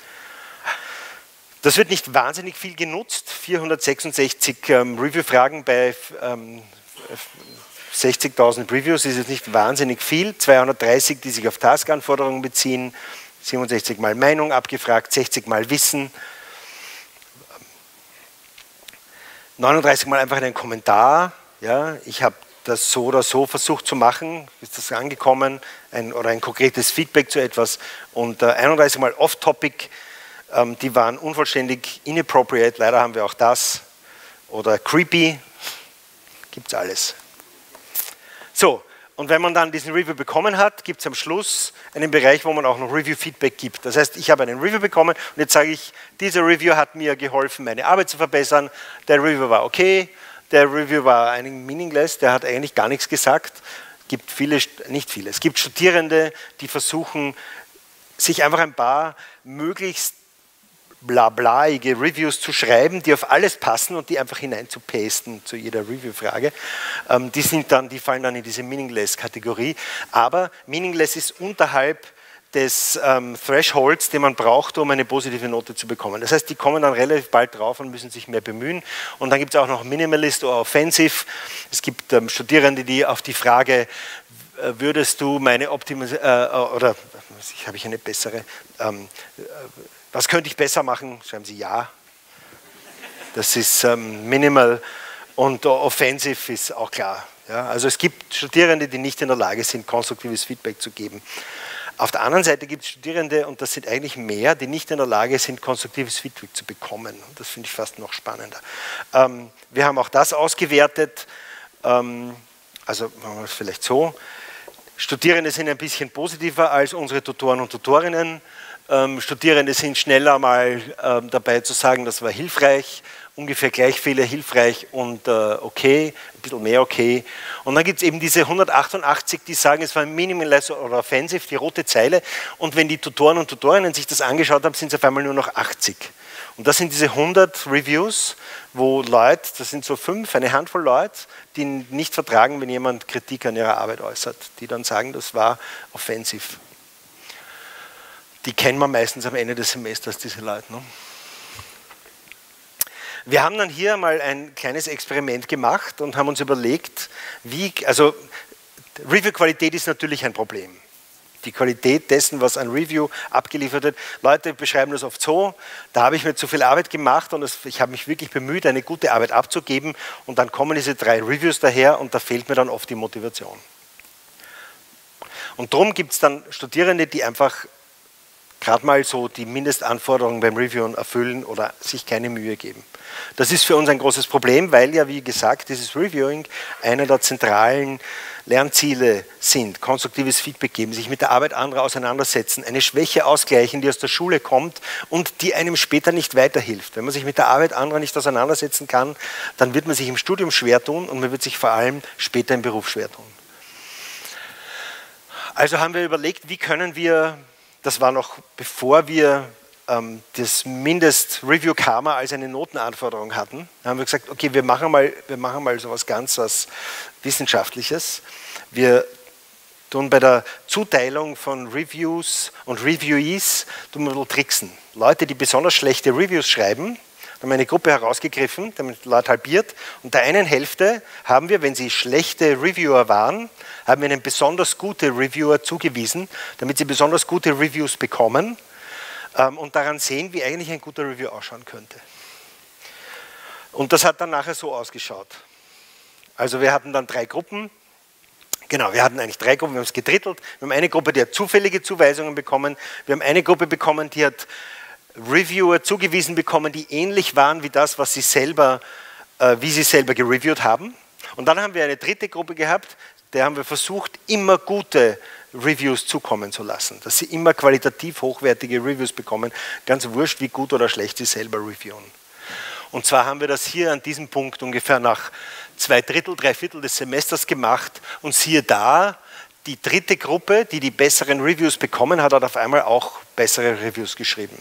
Speaker 1: Das wird nicht wahnsinnig viel genutzt. vierhundertsechsundsechzig ähm, Review-Fragen bei ähm, sechzigtausend Reviews ist jetzt nicht wahnsinnig viel, zweihundertdreißig, die sich auf Task-Anforderungen beziehen, siebenundsechzig Mal Meinung abgefragt, sechzig Mal Wissen, neununddreißig Mal einfach einen Kommentar. Ja, ich habe das so oder so versucht zu machen, ist das angekommen, ein, oder ein konkretes Feedback zu etwas. Und äh, einunddreißig Mal Off-Topic, ähm, die waren unvollständig, inappropriate, leider haben wir auch das. Oder creepy, gibt es alles. So, und wenn man dann diesen Review bekommen hat, gibt es am Schluss einen Bereich, wo man auch noch Review-Feedback gibt. Das heißt, ich habe einen Review bekommen und jetzt sage ich, dieser Review hat mir geholfen, meine Arbeit zu verbessern. Der Review war okay, der Review war eigentlich meaningless, der hat eigentlich gar nichts gesagt. Es gibt viele, nicht viele, es gibt Studierende, die versuchen, sich einfach ein paar möglichst blablaige Reviews zu schreiben, die auf alles passen und die einfach hinein zu pasten zu jeder Review-Frage. Ähm, die, sind dann, die fallen dann in diese Meaningless-Kategorie. Aber Meaningless ist unterhalb des ähm, Thresholds, den man braucht, um eine positive Note zu bekommen. Das heißt, die kommen dann relativ bald drauf und müssen sich mehr bemühen. Und dann gibt es auch noch Minimalist oder Offensive. Es gibt ähm, Studierende, die auf die Frage, äh, würdest du meine Optimisierung, äh, oder ich habe ich eine bessere, ähm, äh, was könnte ich besser machen? Schreiben Sie ja. Das ist ähm, minimal und uh, offensive ist auch klar. Ja? Also es gibt Studierende, die nicht in der Lage sind, konstruktives Feedback zu geben. Auf der anderen Seite gibt es Studierende, und das sind eigentlich mehr, die nicht in der Lage sind, konstruktives Feedback zu bekommen. Und das finde ich fast noch spannender. Ähm, wir haben auch das ausgewertet. Ähm, also machen wir es vielleicht so. Studierende sind ein bisschen positiver als unsere Tutoren und Tutorinnen. Ähm, Studierende sind schneller mal ähm, dabei zu sagen, das war hilfreich, ungefähr gleich viele hilfreich und äh, okay, ein bisschen mehr okay. Und dann gibt es eben diese hundertachtundachtzig, die sagen, es war meaningless oder offensive, die rote Zeile. Und wenn die Tutoren und Tutorinnen sich das angeschaut haben, sind es auf einmal nur noch achtzig. Und das sind diese hundert Reviews, wo Leute, das sind so fünf, eine Handvoll Leute, die nicht vertragen, wenn jemand Kritik an ihrer Arbeit äußert, die dann sagen, das war offensiv. Die kennen wir meistens am Ende des Semesters, diese Leute. Ne? Wir haben dann hier mal ein kleines Experiment gemacht und haben uns überlegt, wie, also Review-Qualität ist natürlich ein Problem. Die Qualität dessen, was ein Review abgeliefert wird. Leute beschreiben das oft so, da habe ich mir zu viel Arbeit gemacht und es, ich habe mich wirklich bemüht, eine gute Arbeit abzugeben und dann kommen diese drei Reviews daher und da fehlt mir dann oft die Motivation. Und darum gibt es dann Studierende, die einfach gerade mal so die Mindestanforderungen beim Reviewen erfüllen oder sich keine Mühe geben. Das ist für uns ein großes Problem, weil ja, wie gesagt, dieses Reviewing einer der zentralen Lernziele sind. Konstruktives Feedback geben, sich mit der Arbeit anderer auseinandersetzen, eine Schwäche ausgleichen, die aus der Schule kommt und die einem später nicht weiterhilft. Wenn man sich mit der Arbeit anderer nicht auseinandersetzen kann, dann wird man sich im Studium schwer tun und man wird sich vor allem später im Beruf schwer tun. Also haben wir überlegt, wie können wir, das war noch bevor wir ähm, das Mindest-Review-Karma als eine Notenanforderung hatten, haben wir gesagt, okay, wir machen mal, wir machen mal so was ganz was Wissenschaftliches. Wir tun bei der Zuteilung von Reviews und Reviewees tun wir ein bisschen tricksen. Leute, die besonders schlechte Reviews schreiben, haben wir eine Gruppe herausgegriffen, damit Leute halbiert, und der einen Hälfte haben wir, wenn sie schlechte Reviewer waren, haben wir ihnen besonders gute Reviewer zugewiesen, damit sie besonders gute Reviews bekommen ähm, und daran sehen, wie eigentlich ein guter Review ausschauen könnte. Und das hat dann nachher so ausgeschaut. Also wir hatten dann drei Gruppen, genau, wir hatten eigentlich drei Gruppen, wir haben es gedrittelt. Wir haben eine Gruppe, die hat zufällige Zuweisungen bekommen, wir haben eine Gruppe bekommen, die hat Reviewer zugewiesen bekommen, die ähnlich waren wie das, was sie selber, äh, wie sie selber gereviewt haben. Und dann haben wir eine dritte Gruppe gehabt, der haben wir versucht, immer gute Reviews zukommen zu lassen, dass sie immer qualitativ hochwertige Reviews bekommen, ganz wurscht, wie gut oder schlecht sie selber reviewen. Und zwar haben wir das hier an diesem Punkt ungefähr nach zwei Drittel, drei Viertel des Semesters gemacht und siehe da, die dritte Gruppe, die die besseren Reviews bekommen hat, hat auf einmal auch bessere Reviews geschrieben.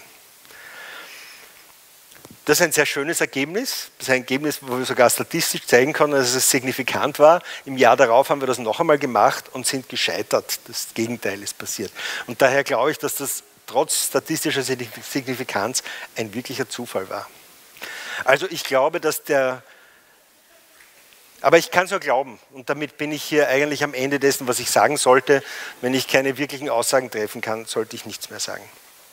Speaker 1: Das ist ein sehr schönes Ergebnis. Das ist ein Ergebnis, wo wir sogar statistisch zeigen können, dass es signifikant war. Im Jahr darauf haben wir das noch einmal gemacht und sind gescheitert. Das Gegenteil ist passiert. Und daher glaube ich, dass das trotz statistischer Signifikanz ein wirklicher Zufall war. Also ich glaube, dass der... Aber ich kann es nur glauben. Und damit bin ich hier eigentlich am Ende dessen, was ich sagen sollte. Wenn ich keine wirklichen Aussagen treffen kann, sollte ich nichts mehr sagen.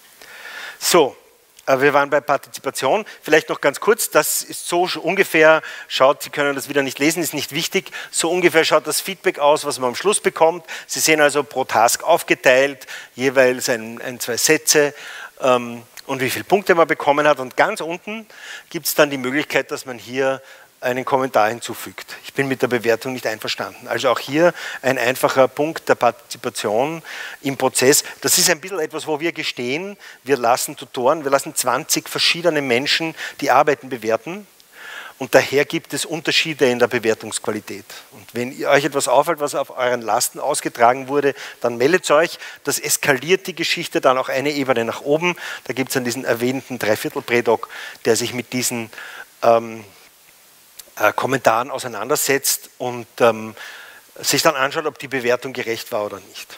Speaker 1: So. Wir waren bei Partizipation. Vielleicht noch ganz kurz, das ist so ungefähr, schaut, Sie können das wieder nicht lesen, ist nicht wichtig, so ungefähr schaut das Feedback aus, was man am Schluss bekommt. Sie sehen also pro Task aufgeteilt, jeweils ein, ein zwei Sätze ähm, und wie viele Punkte man bekommen hat. Und ganz unten gibt es dann die Möglichkeit, dass man hier einen Kommentar hinzufügt. Ich bin mit der Bewertung nicht einverstanden. Also auch hier ein einfacher Punkt der Partizipation im Prozess. Das ist ein bisschen etwas, wo wir gestehen, wir lassen Tutoren, wir lassen zwanzig verschiedene Menschen die Arbeiten bewerten und daher gibt es Unterschiede in der Bewertungsqualität. Und wenn euch etwas auffällt, was auf euren Lasten ausgetragen wurde, dann meldet euch. Das eskaliert die Geschichte dann auch eine Ebene nach oben. Da gibt es dann diesen erwähnten Dreiviertel-Prädoc, der sich mit diesen ähm, Äh, Kommentaren auseinandersetzt und ähm, sich dann anschaut, ob die Bewertung gerecht war oder nicht.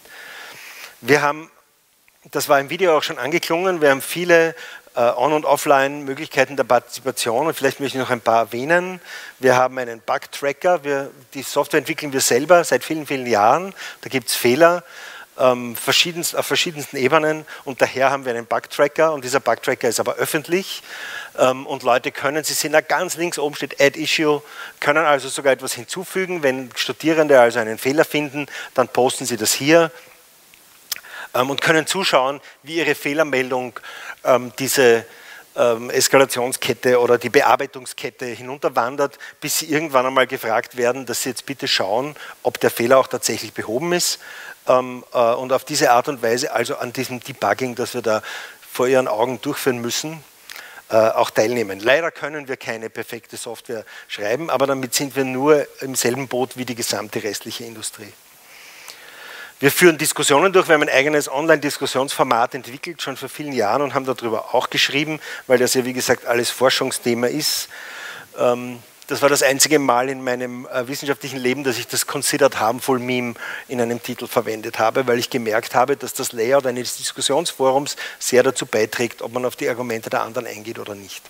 Speaker 1: Wir haben, das war im Video auch schon angeklungen, wir haben viele äh, On- und Offline-Möglichkeiten der Partizipation und vielleicht möchte ich noch ein paar erwähnen. Wir haben einen Bug-Tracker, wir, die Software entwickeln wir selber seit vielen, vielen Jahren, da gibt es Fehler ähm, verschiedenst, auf verschiedensten Ebenen und daher haben wir einen Bug-Tracker und dieser Bug-Tracker ist aber öffentlich. Und Leute können, Sie sehen da ganz links oben steht Add Issue, können also sogar etwas hinzufügen. Wenn Studierende also einen Fehler finden, dann posten sie das hier und können zuschauen, wie ihre Fehlermeldung diese ähm, Eskalationskette oder die Bearbeitungskette hinunterwandert, bis sie irgendwann einmal gefragt werden, dass sie jetzt bitte schauen, ob der Fehler auch tatsächlich behoben ist. Ähm, äh, und auf diese Art und Weise, also an diesem Debugging, das wir da vor ihren Augen durchführen müssen, äh, auch teilnehmen. Leider können wir keine perfekte Software schreiben, aber damit sind wir nur im selben Boot wie die gesamte restliche Industrie. Wir führen Diskussionen durch, wir haben ein eigenes Online-Diskussionsformat entwickelt, schon vor vielen Jahren, und haben darüber auch geschrieben, weil das ja wie gesagt alles Forschungsthema ist. Ähm, das war das einzige Mal in meinem äh, wissenschaftlichen Leben, dass ich das Considered Harmful Meme in einem Titel verwendet habe, weil ich gemerkt habe, dass das Layout eines Diskussionsforums sehr dazu beiträgt, ob man auf die Argumente der anderen eingeht oder nicht.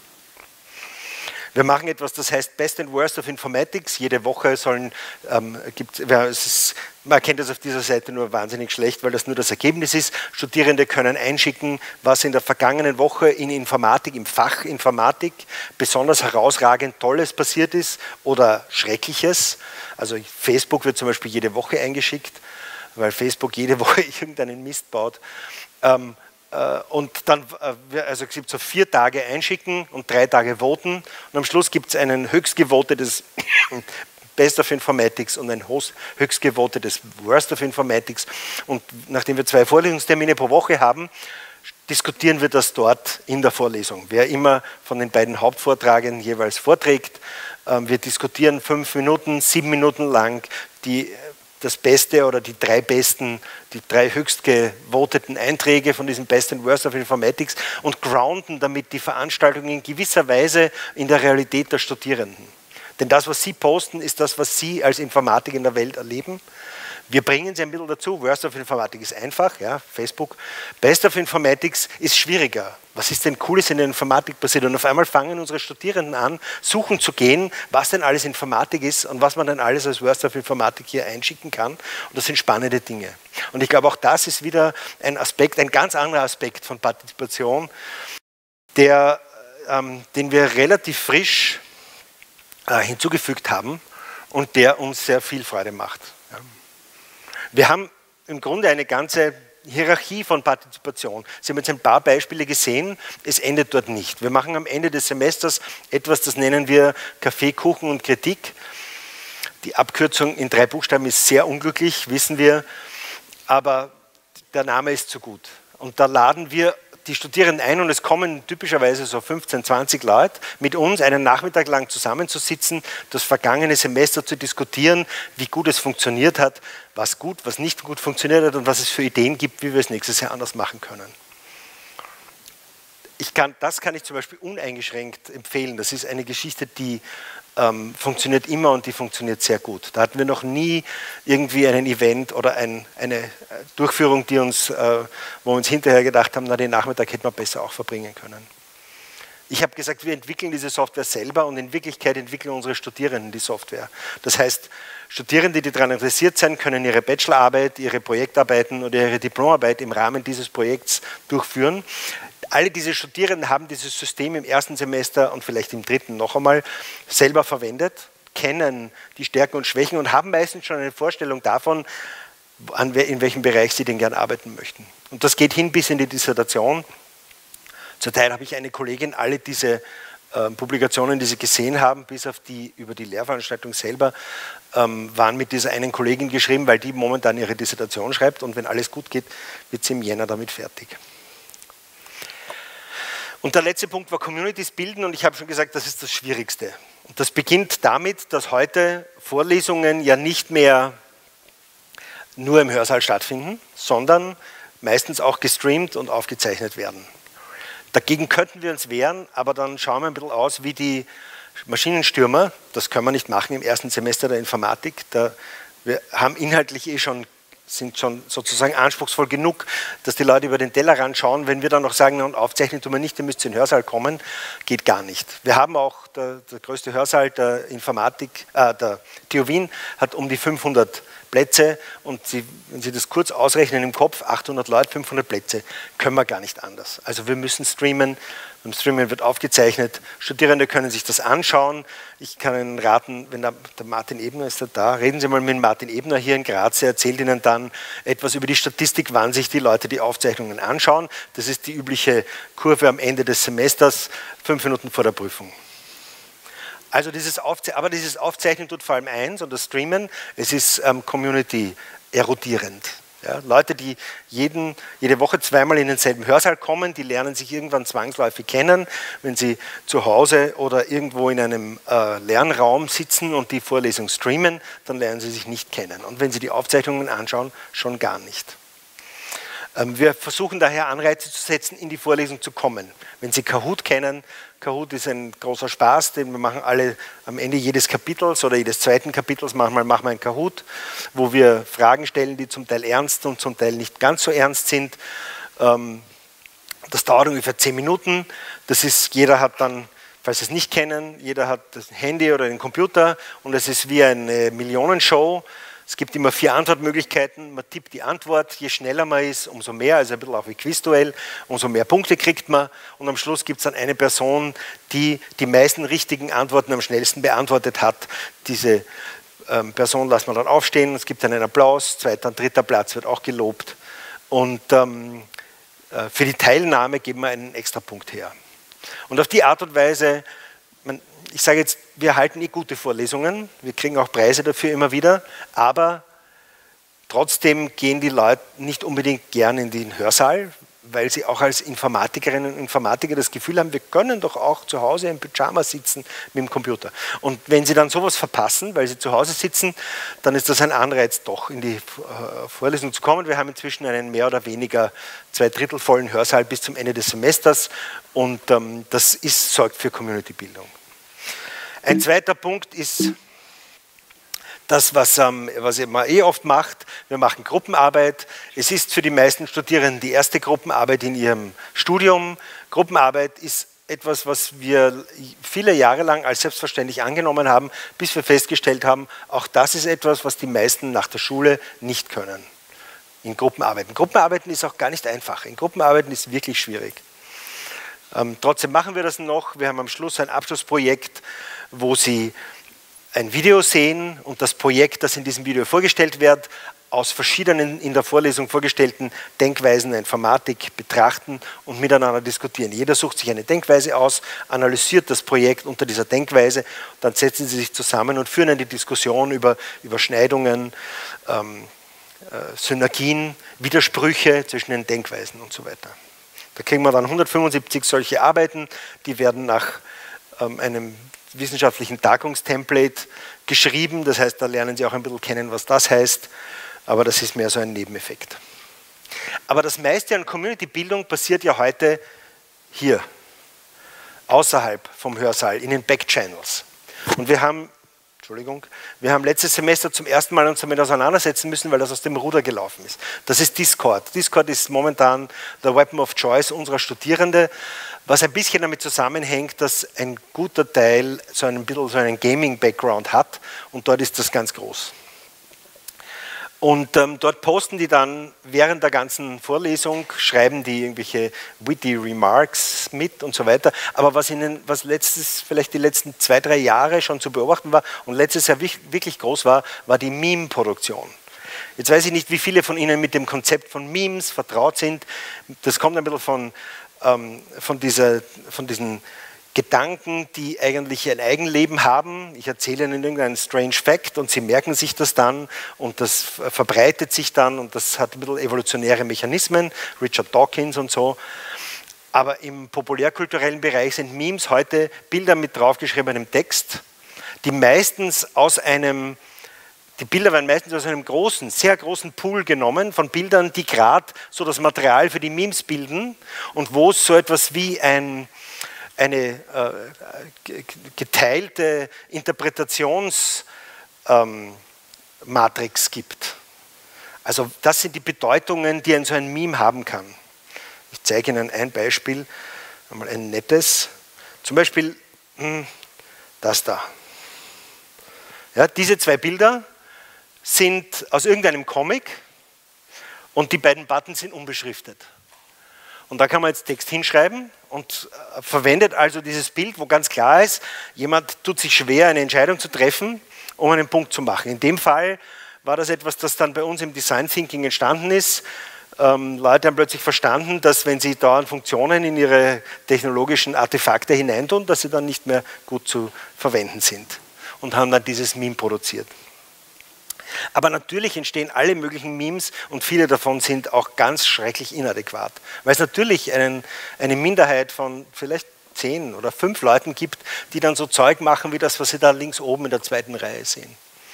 Speaker 1: Wir machen etwas, das heißt Best and Worst of Informatics. Jede Woche sollen, ähm, gibt, ja, es ist, man erkennt das auf dieser Seite nur wahnsinnig schlecht, weil das nur das Ergebnis ist. Studierende können einschicken, was in der vergangenen Woche in Informatik, im Fach Informatik besonders herausragend Tolles passiert ist oder Schreckliches. Also Facebook wird zum Beispiel jede Woche eingeschickt, weil Facebook jede Woche irgendeinen Mist baut. Ähm, Und dann, also es gibt so vier Tage einschicken und drei Tage voten. Und am Schluss gibt es einen höchst gewotetes Best of Informatics und ein höchst gewotetes Worst of Informatics. Und nachdem wir zwei Vorlesungstermine pro Woche haben, diskutieren wir das dort in der Vorlesung. Wer immer von den beiden Hauptvortragenden jeweils vorträgt, wir diskutieren fünf Minuten, sieben Minuten lang die das Beste oder die drei besten, die drei höchst gewoteten Einträge von diesem Best and Worst of Informatics und grounden damit die Veranstaltung in gewisser Weise in der Realität der Studierenden. Denn das, was sie posten, ist das, was sie als Informatik in der Welt erleben. Wir bringen sie ein bisschen dazu. Worst of Informatics ist einfach, ja, Facebook. Best of Informatics ist schwieriger. Was ist denn Cooles in der Informatik passiert? Und auf einmal fangen unsere Studierenden an, suchen zu gehen, was denn alles Informatik ist und was man dann alles als Worst of Informatik hier einschicken kann. Und das sind spannende Dinge. Und ich glaube, auch das ist wieder ein Aspekt, ein ganz anderer Aspekt von Partizipation, der, ähm, den wir relativ frisch äh, hinzugefügt haben und der uns sehr viel Freude macht. Ja. Wir haben im Grunde eine ganze Hierarchie von Partizipation. Sie haben jetzt ein paar Beispiele gesehen, es endet dort nicht. Wir machen am Ende des Semesters etwas, das nennen wir Kaffee, Kuchen und Kritik. Die Abkürzung in drei Buchstaben ist sehr unglücklich, wissen wir, aber der Name ist zu gut. Und da laden wir die Studierenden ein und es kommen typischerweise so fünfzehn, zwanzig Leute mit uns einen Nachmittag lang zusammenzusitzen, das vergangene Semester zu diskutieren, wie gut es funktioniert hat, was gut, was nicht gut funktioniert hat und was es für Ideen gibt, wie wir es nächstes Jahr anders machen können. Ich kann, das kann ich zum Beispiel uneingeschränkt empfehlen. Das ist eine Geschichte, die ähm, funktioniert immer und die funktioniert sehr gut. Da hatten wir noch nie irgendwie einen Event oder ein, eine Durchführung, die uns, äh, wo wir uns hinterher gedacht haben, na, den Nachmittag hätten wir besser auch verbringen können. Ich habe gesagt, wir entwickeln diese Software selber und in Wirklichkeit entwickeln unsere Studierenden die Software. Das heißt, Studierende, die daran interessiert sind, können ihre Bachelorarbeit, ihre Projektarbeiten oder ihre Diplomarbeit im Rahmen dieses Projekts durchführen. Alle diese Studierenden haben dieses System im ersten Semester und vielleicht im dritten noch einmal selber verwendet, kennen die Stärken und Schwächen und haben meistens schon eine Vorstellung davon, in welchem Bereich sie denn gern arbeiten möchten. Und das geht hin bis in die Dissertation. Zum Teil habe ich eine Kollegin, alle diese äh, Publikationen, die Sie gesehen haben, bis auf die über die Lehrveranstaltung selber, ähm, waren mit dieser einen Kollegin geschrieben, weil die momentan ihre Dissertation schreibt und wenn alles gut geht, wird sie im Jänner damit fertig. Und der letzte Punkt war Communities bilden und ich habe schon gesagt, das ist das Schwierigste. Und das beginnt damit, dass heute Vorlesungen ja nicht mehr nur im Hörsaal stattfinden, sondern meistens auch gestreamt und aufgezeichnet werden. Dagegen könnten wir uns wehren, aber dann schauen wir ein bisschen aus wie die Maschinenstürmer. Das können wir nicht machen im ersten Semester der Informatik. Da wir haben inhaltlich eh schon sind schon sozusagen anspruchsvoll genug, dass die Leute über den Tellerrand schauen. Wenn wir dann noch sagen, und aufzeichnen tun wir nicht, ihr müsst in den Hörsaal kommen, geht gar nicht. Wir haben auch, der, der größte Hörsaal der Informatik, äh, der T U Wien hat um die fünfhundert Plätze und Sie, wenn Sie das kurz ausrechnen im Kopf, achthundert Leute, fünfhundert Plätze, können wir gar nicht anders. Also wir müssen streamen, beim Streamen wird aufgezeichnet, Studierende können sich das anschauen. Ich kann Ihnen raten, wenn der, der Martin Ebner ist da, reden Sie mal mit Martin Ebner hier in Graz, er erzählt Ihnen dann etwas über die Statistik, wann sich die Leute die Aufzeichnungen anschauen. Das ist die übliche Kurve am Ende des Semesters, fünf Minuten vor der Prüfung. Also dieses Aufze aber dieses Aufzeichnen tut vor allem eins und das Streamen, es ist ähm, Community erodierend. Ja, Leute, die jeden, jede Woche zweimal in denselben Hörsaal kommen, die lernen sich irgendwann zwangsläufig kennen. Wenn sie zu Hause oder irgendwo in einem äh, Lernraum sitzen und die Vorlesung streamen, dann lernen sie sich nicht kennen. Und wenn sie die Aufzeichnungen anschauen, schon gar nicht. Ähm, wir versuchen daher Anreize zu setzen, in die Vorlesung zu kommen. Wenn Sie Kahoot kennen, Kahoot ist ein großer Spaß, den wir machen alle am Ende jedes Kapitels oder jedes zweiten Kapitels, manchmal machen wir ein Kahoot, wo wir Fragen stellen, die zum Teil ernst und zum Teil nicht ganz so ernst sind. Das dauert ungefähr zehn Minuten. Das ist, jeder hat dann, falls Sie es nicht kennen, jeder hat das Handy oder den Computer und es ist wie eine Millionenshow. Es gibt immer vier Antwortmöglichkeiten, man tippt die Antwort, je schneller man ist, umso mehr, also ein bisschen auch wie Quizduell, umso mehr Punkte kriegt man und am Schluss gibt es dann eine Person, die die meisten richtigen Antworten am schnellsten beantwortet hat. Diese ähm, Person lassen wir dann aufstehen, es gibt dann einen Applaus, zweiter und dritter Platz wird auch gelobt und ähm, äh, für die Teilnahme geben wir einen extra Punkt her. Und auf die Art und Weise, man, ich sage jetzt, wir halten eh gute Vorlesungen, wir kriegen auch Preise dafür immer wieder, aber trotzdem gehen die Leute nicht unbedingt gern in den Hörsaal, weil sie auch als Informatikerinnen und Informatiker das Gefühl haben, wir können doch auch zu Hause im Pyjama sitzen mit dem Computer. Und wenn sie dann sowas verpassen, weil sie zu Hause sitzen, dann ist das ein Anreiz, doch in die Vorlesung zu kommen. Wir haben inzwischen einen mehr oder weniger zwei Drittel vollen Hörsaal bis zum Ende des Semesters und ähm, das ist, sorgt für Community-Bildung. Ein zweiter Punkt ist das, was, ähm, was man eh oft macht. Wir machen Gruppenarbeit. Es ist für die meisten Studierenden die erste Gruppenarbeit in ihrem Studium. Gruppenarbeit ist etwas, was wir viele Jahre lang als selbstverständlich angenommen haben, bis wir festgestellt haben, auch das ist etwas, was die meisten nach der Schule nicht können. In Gruppenarbeiten. Gruppenarbeiten ist auch gar nicht einfach. In Gruppenarbeiten ist wirklich schwierig. Ähm, trotzdem machen wir das noch. Wir haben am Schluss ein Abschlussprojekt, wo Sie ein Video sehen und das Projekt, das in diesem Video vorgestellt wird, aus verschiedenen in der Vorlesung vorgestellten Denkweisen der Informatik betrachten und miteinander diskutieren. Jeder sucht sich eine Denkweise aus, analysiert das Projekt unter dieser Denkweise, dann setzen Sie sich zusammen und führen eine Diskussion über Überschneidungen, ähm, äh, Synergien, Widersprüche zwischen den Denkweisen und so weiter. Da kriegen wir dann hundertfünfundsiebzig solche Arbeiten, die werden nach ähm, einem wissenschaftlichen Tagungstemplate geschrieben, das heißt, da lernen Sie auch ein bisschen kennen, was das heißt, aber das ist mehr so ein Nebeneffekt. Aber das meiste an Community-Bildung passiert ja heute hier, außerhalb vom Hörsaal, in den Backchannels. Und wir haben, Entschuldigung, wir haben letztes Semester zum ersten Mal uns damit auseinandersetzen müssen, weil das aus dem Ruder gelaufen ist. Das ist Discord. Discord ist momentan der Weapon of Choice unserer Studierende, was ein bisschen damit zusammenhängt, dass ein guter Teil so ein bisschen so einen Gaming-Background hat und dort ist das ganz groß. Und ähm, dort posten die dann während der ganzen Vorlesung, schreiben die irgendwelche witty Remarks mit und so weiter. Aber was ihnen, was letztes, vielleicht die letzten zwei, drei Jahre schon zu beobachten war und letztes Jahr wirklich groß war, war die Meme-Produktion. Jetzt weiß ich nicht, wie viele von Ihnen mit dem Konzept von Memes vertraut sind. Das kommt ein bisschen von ähm, von, dieser, von diesen Gedanken, die eigentlich ein Eigenleben haben. Ich erzähle Ihnen irgendeinen strange Fact und Sie merken sich das dann und das verbreitet sich dann und das hat ein bisschen evolutionäre Mechanismen, Richard Dawkins und so. Aber im populärkulturellen Bereich sind Memes heute Bilder mit draufgeschriebenem Text, die meistens aus einem Die Bilder werden meistens aus einem großen, sehr großen Pool genommen von Bildern, die gerade so das Material für die Memes bilden und wo es so etwas wie ein, eine äh, geteilte Interpretationsmatrix ähm, gibt. Also das sind die Bedeutungen, die ein so ein Meme haben kann. Ich zeige Ihnen ein Beispiel, einmal ein nettes, zum Beispiel hm, das da. Ja, diese zwei Bilder sind aus irgendeinem Comic und die beiden Buttons sind unbeschriftet. Und da kann man jetzt Text hinschreiben und verwendet also dieses Bild, wo ganz klar ist, jemand tut sich schwer, eine Entscheidung zu treffen, um einen Punkt zu machen. In dem Fall war das etwas, das dann bei uns im Design Thinking entstanden ist. Ähm, Leute haben plötzlich verstanden, dass wenn sie dauernd Funktionen in ihre technologischen Artefakte hineintun, dass sie dann nicht mehr gut zu verwenden sind und haben dann dieses Meme produziert. Aber natürlich entstehen alle möglichen Memes und viele davon sind auch ganz schrecklich inadäquat, weil es natürlich einen, eine Minderheit von vielleicht zehn oder fünf Leuten gibt, die dann so Zeug machen wie das, was Sie da links oben in der zweiten Reihe sehen.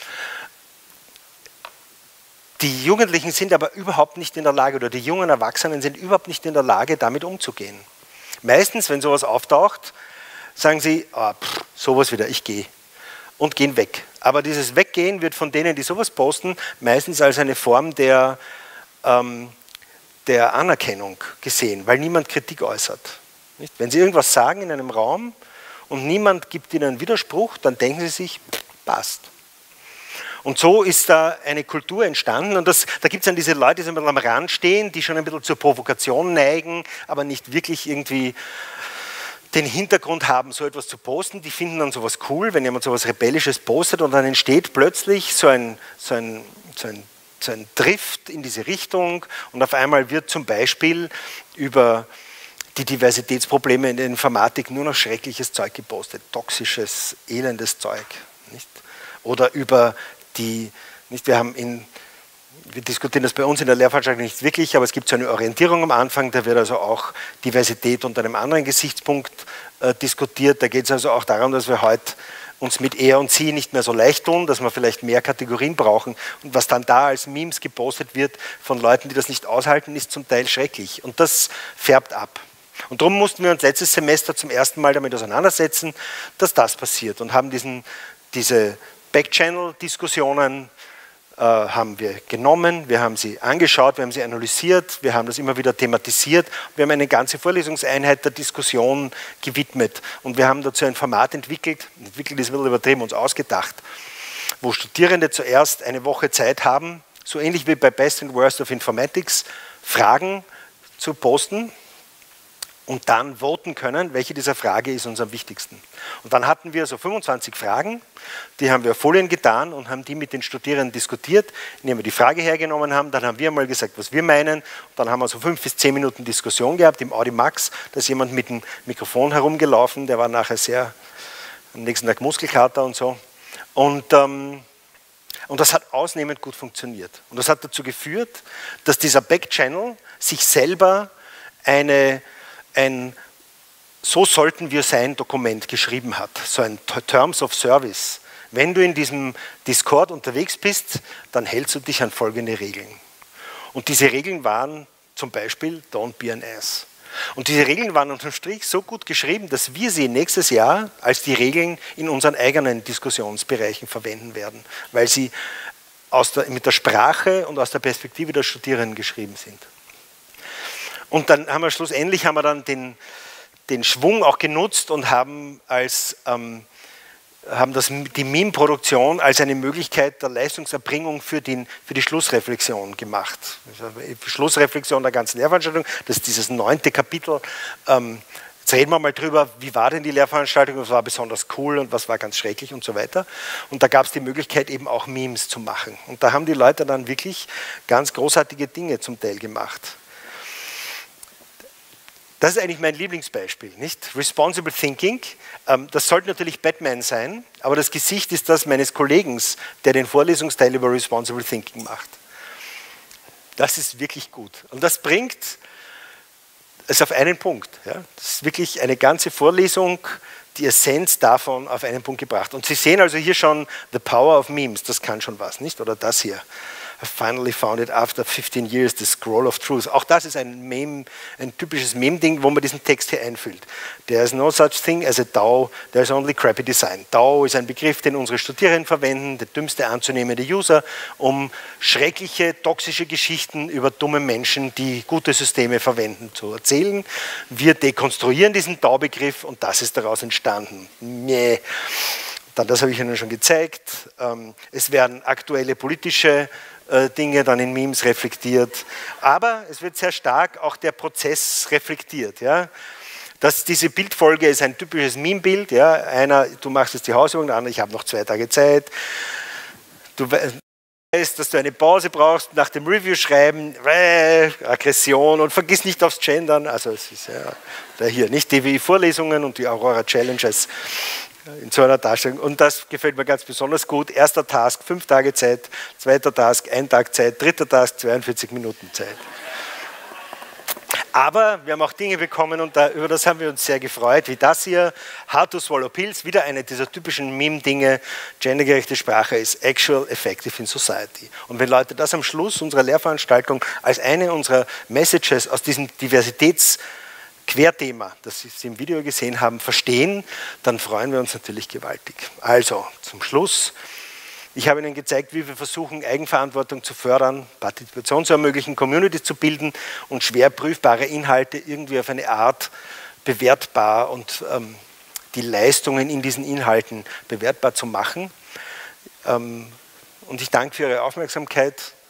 Speaker 1: Die Jugendlichen sind aber überhaupt nicht in der Lage, oder die jungen Erwachsenen sind überhaupt nicht in der Lage, damit umzugehen. Meistens, wenn sowas auftaucht, sagen sie, ah, pff, sowas wieder, ich gehe. Und gehen weg. Aber dieses Weggehen wird von denen, die sowas posten, meistens als eine Form der, ähm, der Anerkennung gesehen, weil niemand Kritik äußert. Nicht? Wenn sie irgendwas sagen in einem Raum und niemand gibt ihnen einen Widerspruch, dann denken sie sich, passt. Und so ist da eine Kultur entstanden und das, da gibt es dann diese Leute, die so ein bisschen am Rand stehen, die schon ein bisschen zur Provokation neigen, aber nicht wirklich irgendwie den Hintergrund haben, so etwas zu posten. Die finden dann sowas cool, wenn jemand sowas Rebellisches postet und dann entsteht plötzlich so ein, so ein, so ein, so ein Drift in diese Richtung und auf einmal wird zum Beispiel über die Diversitätsprobleme in der Informatik nur noch schreckliches Zeug gepostet, toxisches, elendes Zeug. Nicht? Oder über die, nicht, wir haben in, wir diskutieren das bei uns in der Lehrveranstaltung nicht wirklich, aber es gibt so eine Orientierung am Anfang, da wird also auch Diversität unter einem anderen Gesichtspunkt äh, diskutiert. Da geht es also auch darum, dass wir heute uns mit er und sie nicht mehr so leicht tun, dass wir vielleicht mehr Kategorien brauchen. Und was dann da als Memes gepostet wird von Leuten, die das nicht aushalten, ist zum Teil schrecklich. Und das färbt ab. Und darum mussten wir uns letztes Semester zum ersten Mal damit auseinandersetzen, dass das passiert und haben diesen, diese Backchannel-Diskussionen äh, haben wir genommen, wir haben sie angeschaut, wir haben sie analysiert, wir haben das immer wieder thematisiert, wir haben eine ganze Vorlesungseinheit der Diskussion gewidmet und wir haben dazu ein Format entwickelt, entwickelt ist ein bisschen übertrieben, uns ausgedacht, wo Studierende zuerst eine Woche Zeit haben, so ähnlich wie bei Best and Worst of Informatics, Fragen zu posten, und dann voten können, welche dieser Frage ist uns am wichtigsten. Und dann hatten wir so fünfundzwanzig Fragen, die haben wir auf Folien getan und haben die mit den Studierenden diskutiert, indem wir die Frage hergenommen haben, dann haben wir mal gesagt, was wir meinen, und dann haben wir so fünf bis zehn Minuten Diskussion gehabt im Audimax, da ist jemand mit dem Mikrofon herumgelaufen, der war nachher sehr, am nächsten Tag Muskelkater und so. Und, ähm, und das hat ausnehmend gut funktioniert. Und das hat dazu geführt, dass dieser Backchannel sich selber eine ein "So sollten wir sein" Dokument geschrieben hat, so ein Terms of Service. Wenn du in diesem Discord unterwegs bist, dann hältst du dich an folgende Regeln. Und diese Regeln waren zum Beispiel Don't be an ass. Und diese Regeln waren unterm Strich so gut geschrieben, dass wir sie nächstes Jahr als die Regeln in unseren eigenen Diskussionsbereichen verwenden werden, weil sie aus der, mit der Sprache und aus der Perspektive der Studierenden geschrieben sind. Und dann haben wir schlussendlich haben wir dann den, den Schwung auch genutzt und haben, als, ähm, haben das, die Meme-Produktion als eine Möglichkeit der Leistungserbringung für, den, für die Schlussreflexion gemacht. Die Schlussreflexion der ganzen Lehrveranstaltung, das ist dieses neunte Kapitel. Ähm, jetzt reden wir mal drüber, wie war denn die Lehrveranstaltung, was war besonders cool und was war ganz schrecklich und so weiter. Und da gab es die Möglichkeit, eben auch Memes zu machen. Und da haben die Leute dann wirklich ganz großartige Dinge zum Teil gemacht. Das ist eigentlich mein Lieblingsbeispiel, nicht? Responsible Thinking, ähm, das sollte natürlich Batman sein, aber das Gesicht ist das meines Kollegen, der den Vorlesungsteil über Responsible Thinking macht. Das ist wirklich gut. Und das bringt es auf einen Punkt. Ja? Das ist wirklich eine ganze Vorlesung, die Essenz davon auf einen Punkt gebracht. Und Sie sehen also hier schon The Power of Memes, das kann schon was, nicht? Oder das hier. I finally found it after fifteen years, the scroll of truth. Auch das ist ein Meme, ein typisches Meme-Ding, wo man diesen Text hier einfüllt. There is no such thing as a D A O, there is only crappy design. D A O ist ein Begriff, den unsere Studierenden verwenden, der dümmste anzunehmende User, um schreckliche, toxische Geschichten über dumme Menschen, die gute Systeme verwenden, zu erzählen. Wir dekonstruieren diesen D A O-Begriff und das ist daraus entstanden. Nee. Dann, das habe ich Ihnen schon gezeigt. Ähm, es werden aktuelle politische äh, Dinge dann in Memes reflektiert. Aber es wird sehr stark auch der Prozess reflektiert. Ja? Das, diese Bildfolge ist ein typisches Meme-Bild. Ja? Einer, du machst jetzt die Hausübung, der andere, ich habe noch zwei Tage Zeit. Du weißt, dass du eine Pause brauchst nach dem Review schreiben, äh, Aggression und vergiss nicht aufs Gendern. Also es ist ja hier nicht D W I-Vorlesungen und die Aurora Challenges in so einer Darstellung. Und das gefällt mir ganz besonders gut. Erster Task, fünf Tage Zeit, zweiter Task, ein Tag Zeit, dritter Task, zweiundvierzig Minuten Zeit. Aber wir haben auch Dinge bekommen und da, über das haben wir uns sehr gefreut, wie das hier, How to Swallow Pills, wieder eine dieser typischen Meme-Dinge, gendergerechte Sprache ist actual effective in society. Und wenn Leute das am Schluss unserer Lehrveranstaltung als eine unserer Messages aus diesem Diversitätsquerthema, das Sie im Video gesehen haben, verstehen, dann freuen wir uns natürlich gewaltig. Also, zum Schluss. Ich habe Ihnen gezeigt, wie wir versuchen, Eigenverantwortung zu fördern, Partizipation zu ermöglichen, Communities zu bilden und schwer prüfbare Inhalte irgendwie auf eine Art bewertbar und ähm, die Leistungen in diesen Inhalten bewertbar zu machen. Ähm, und ich danke für Ihre Aufmerksamkeit.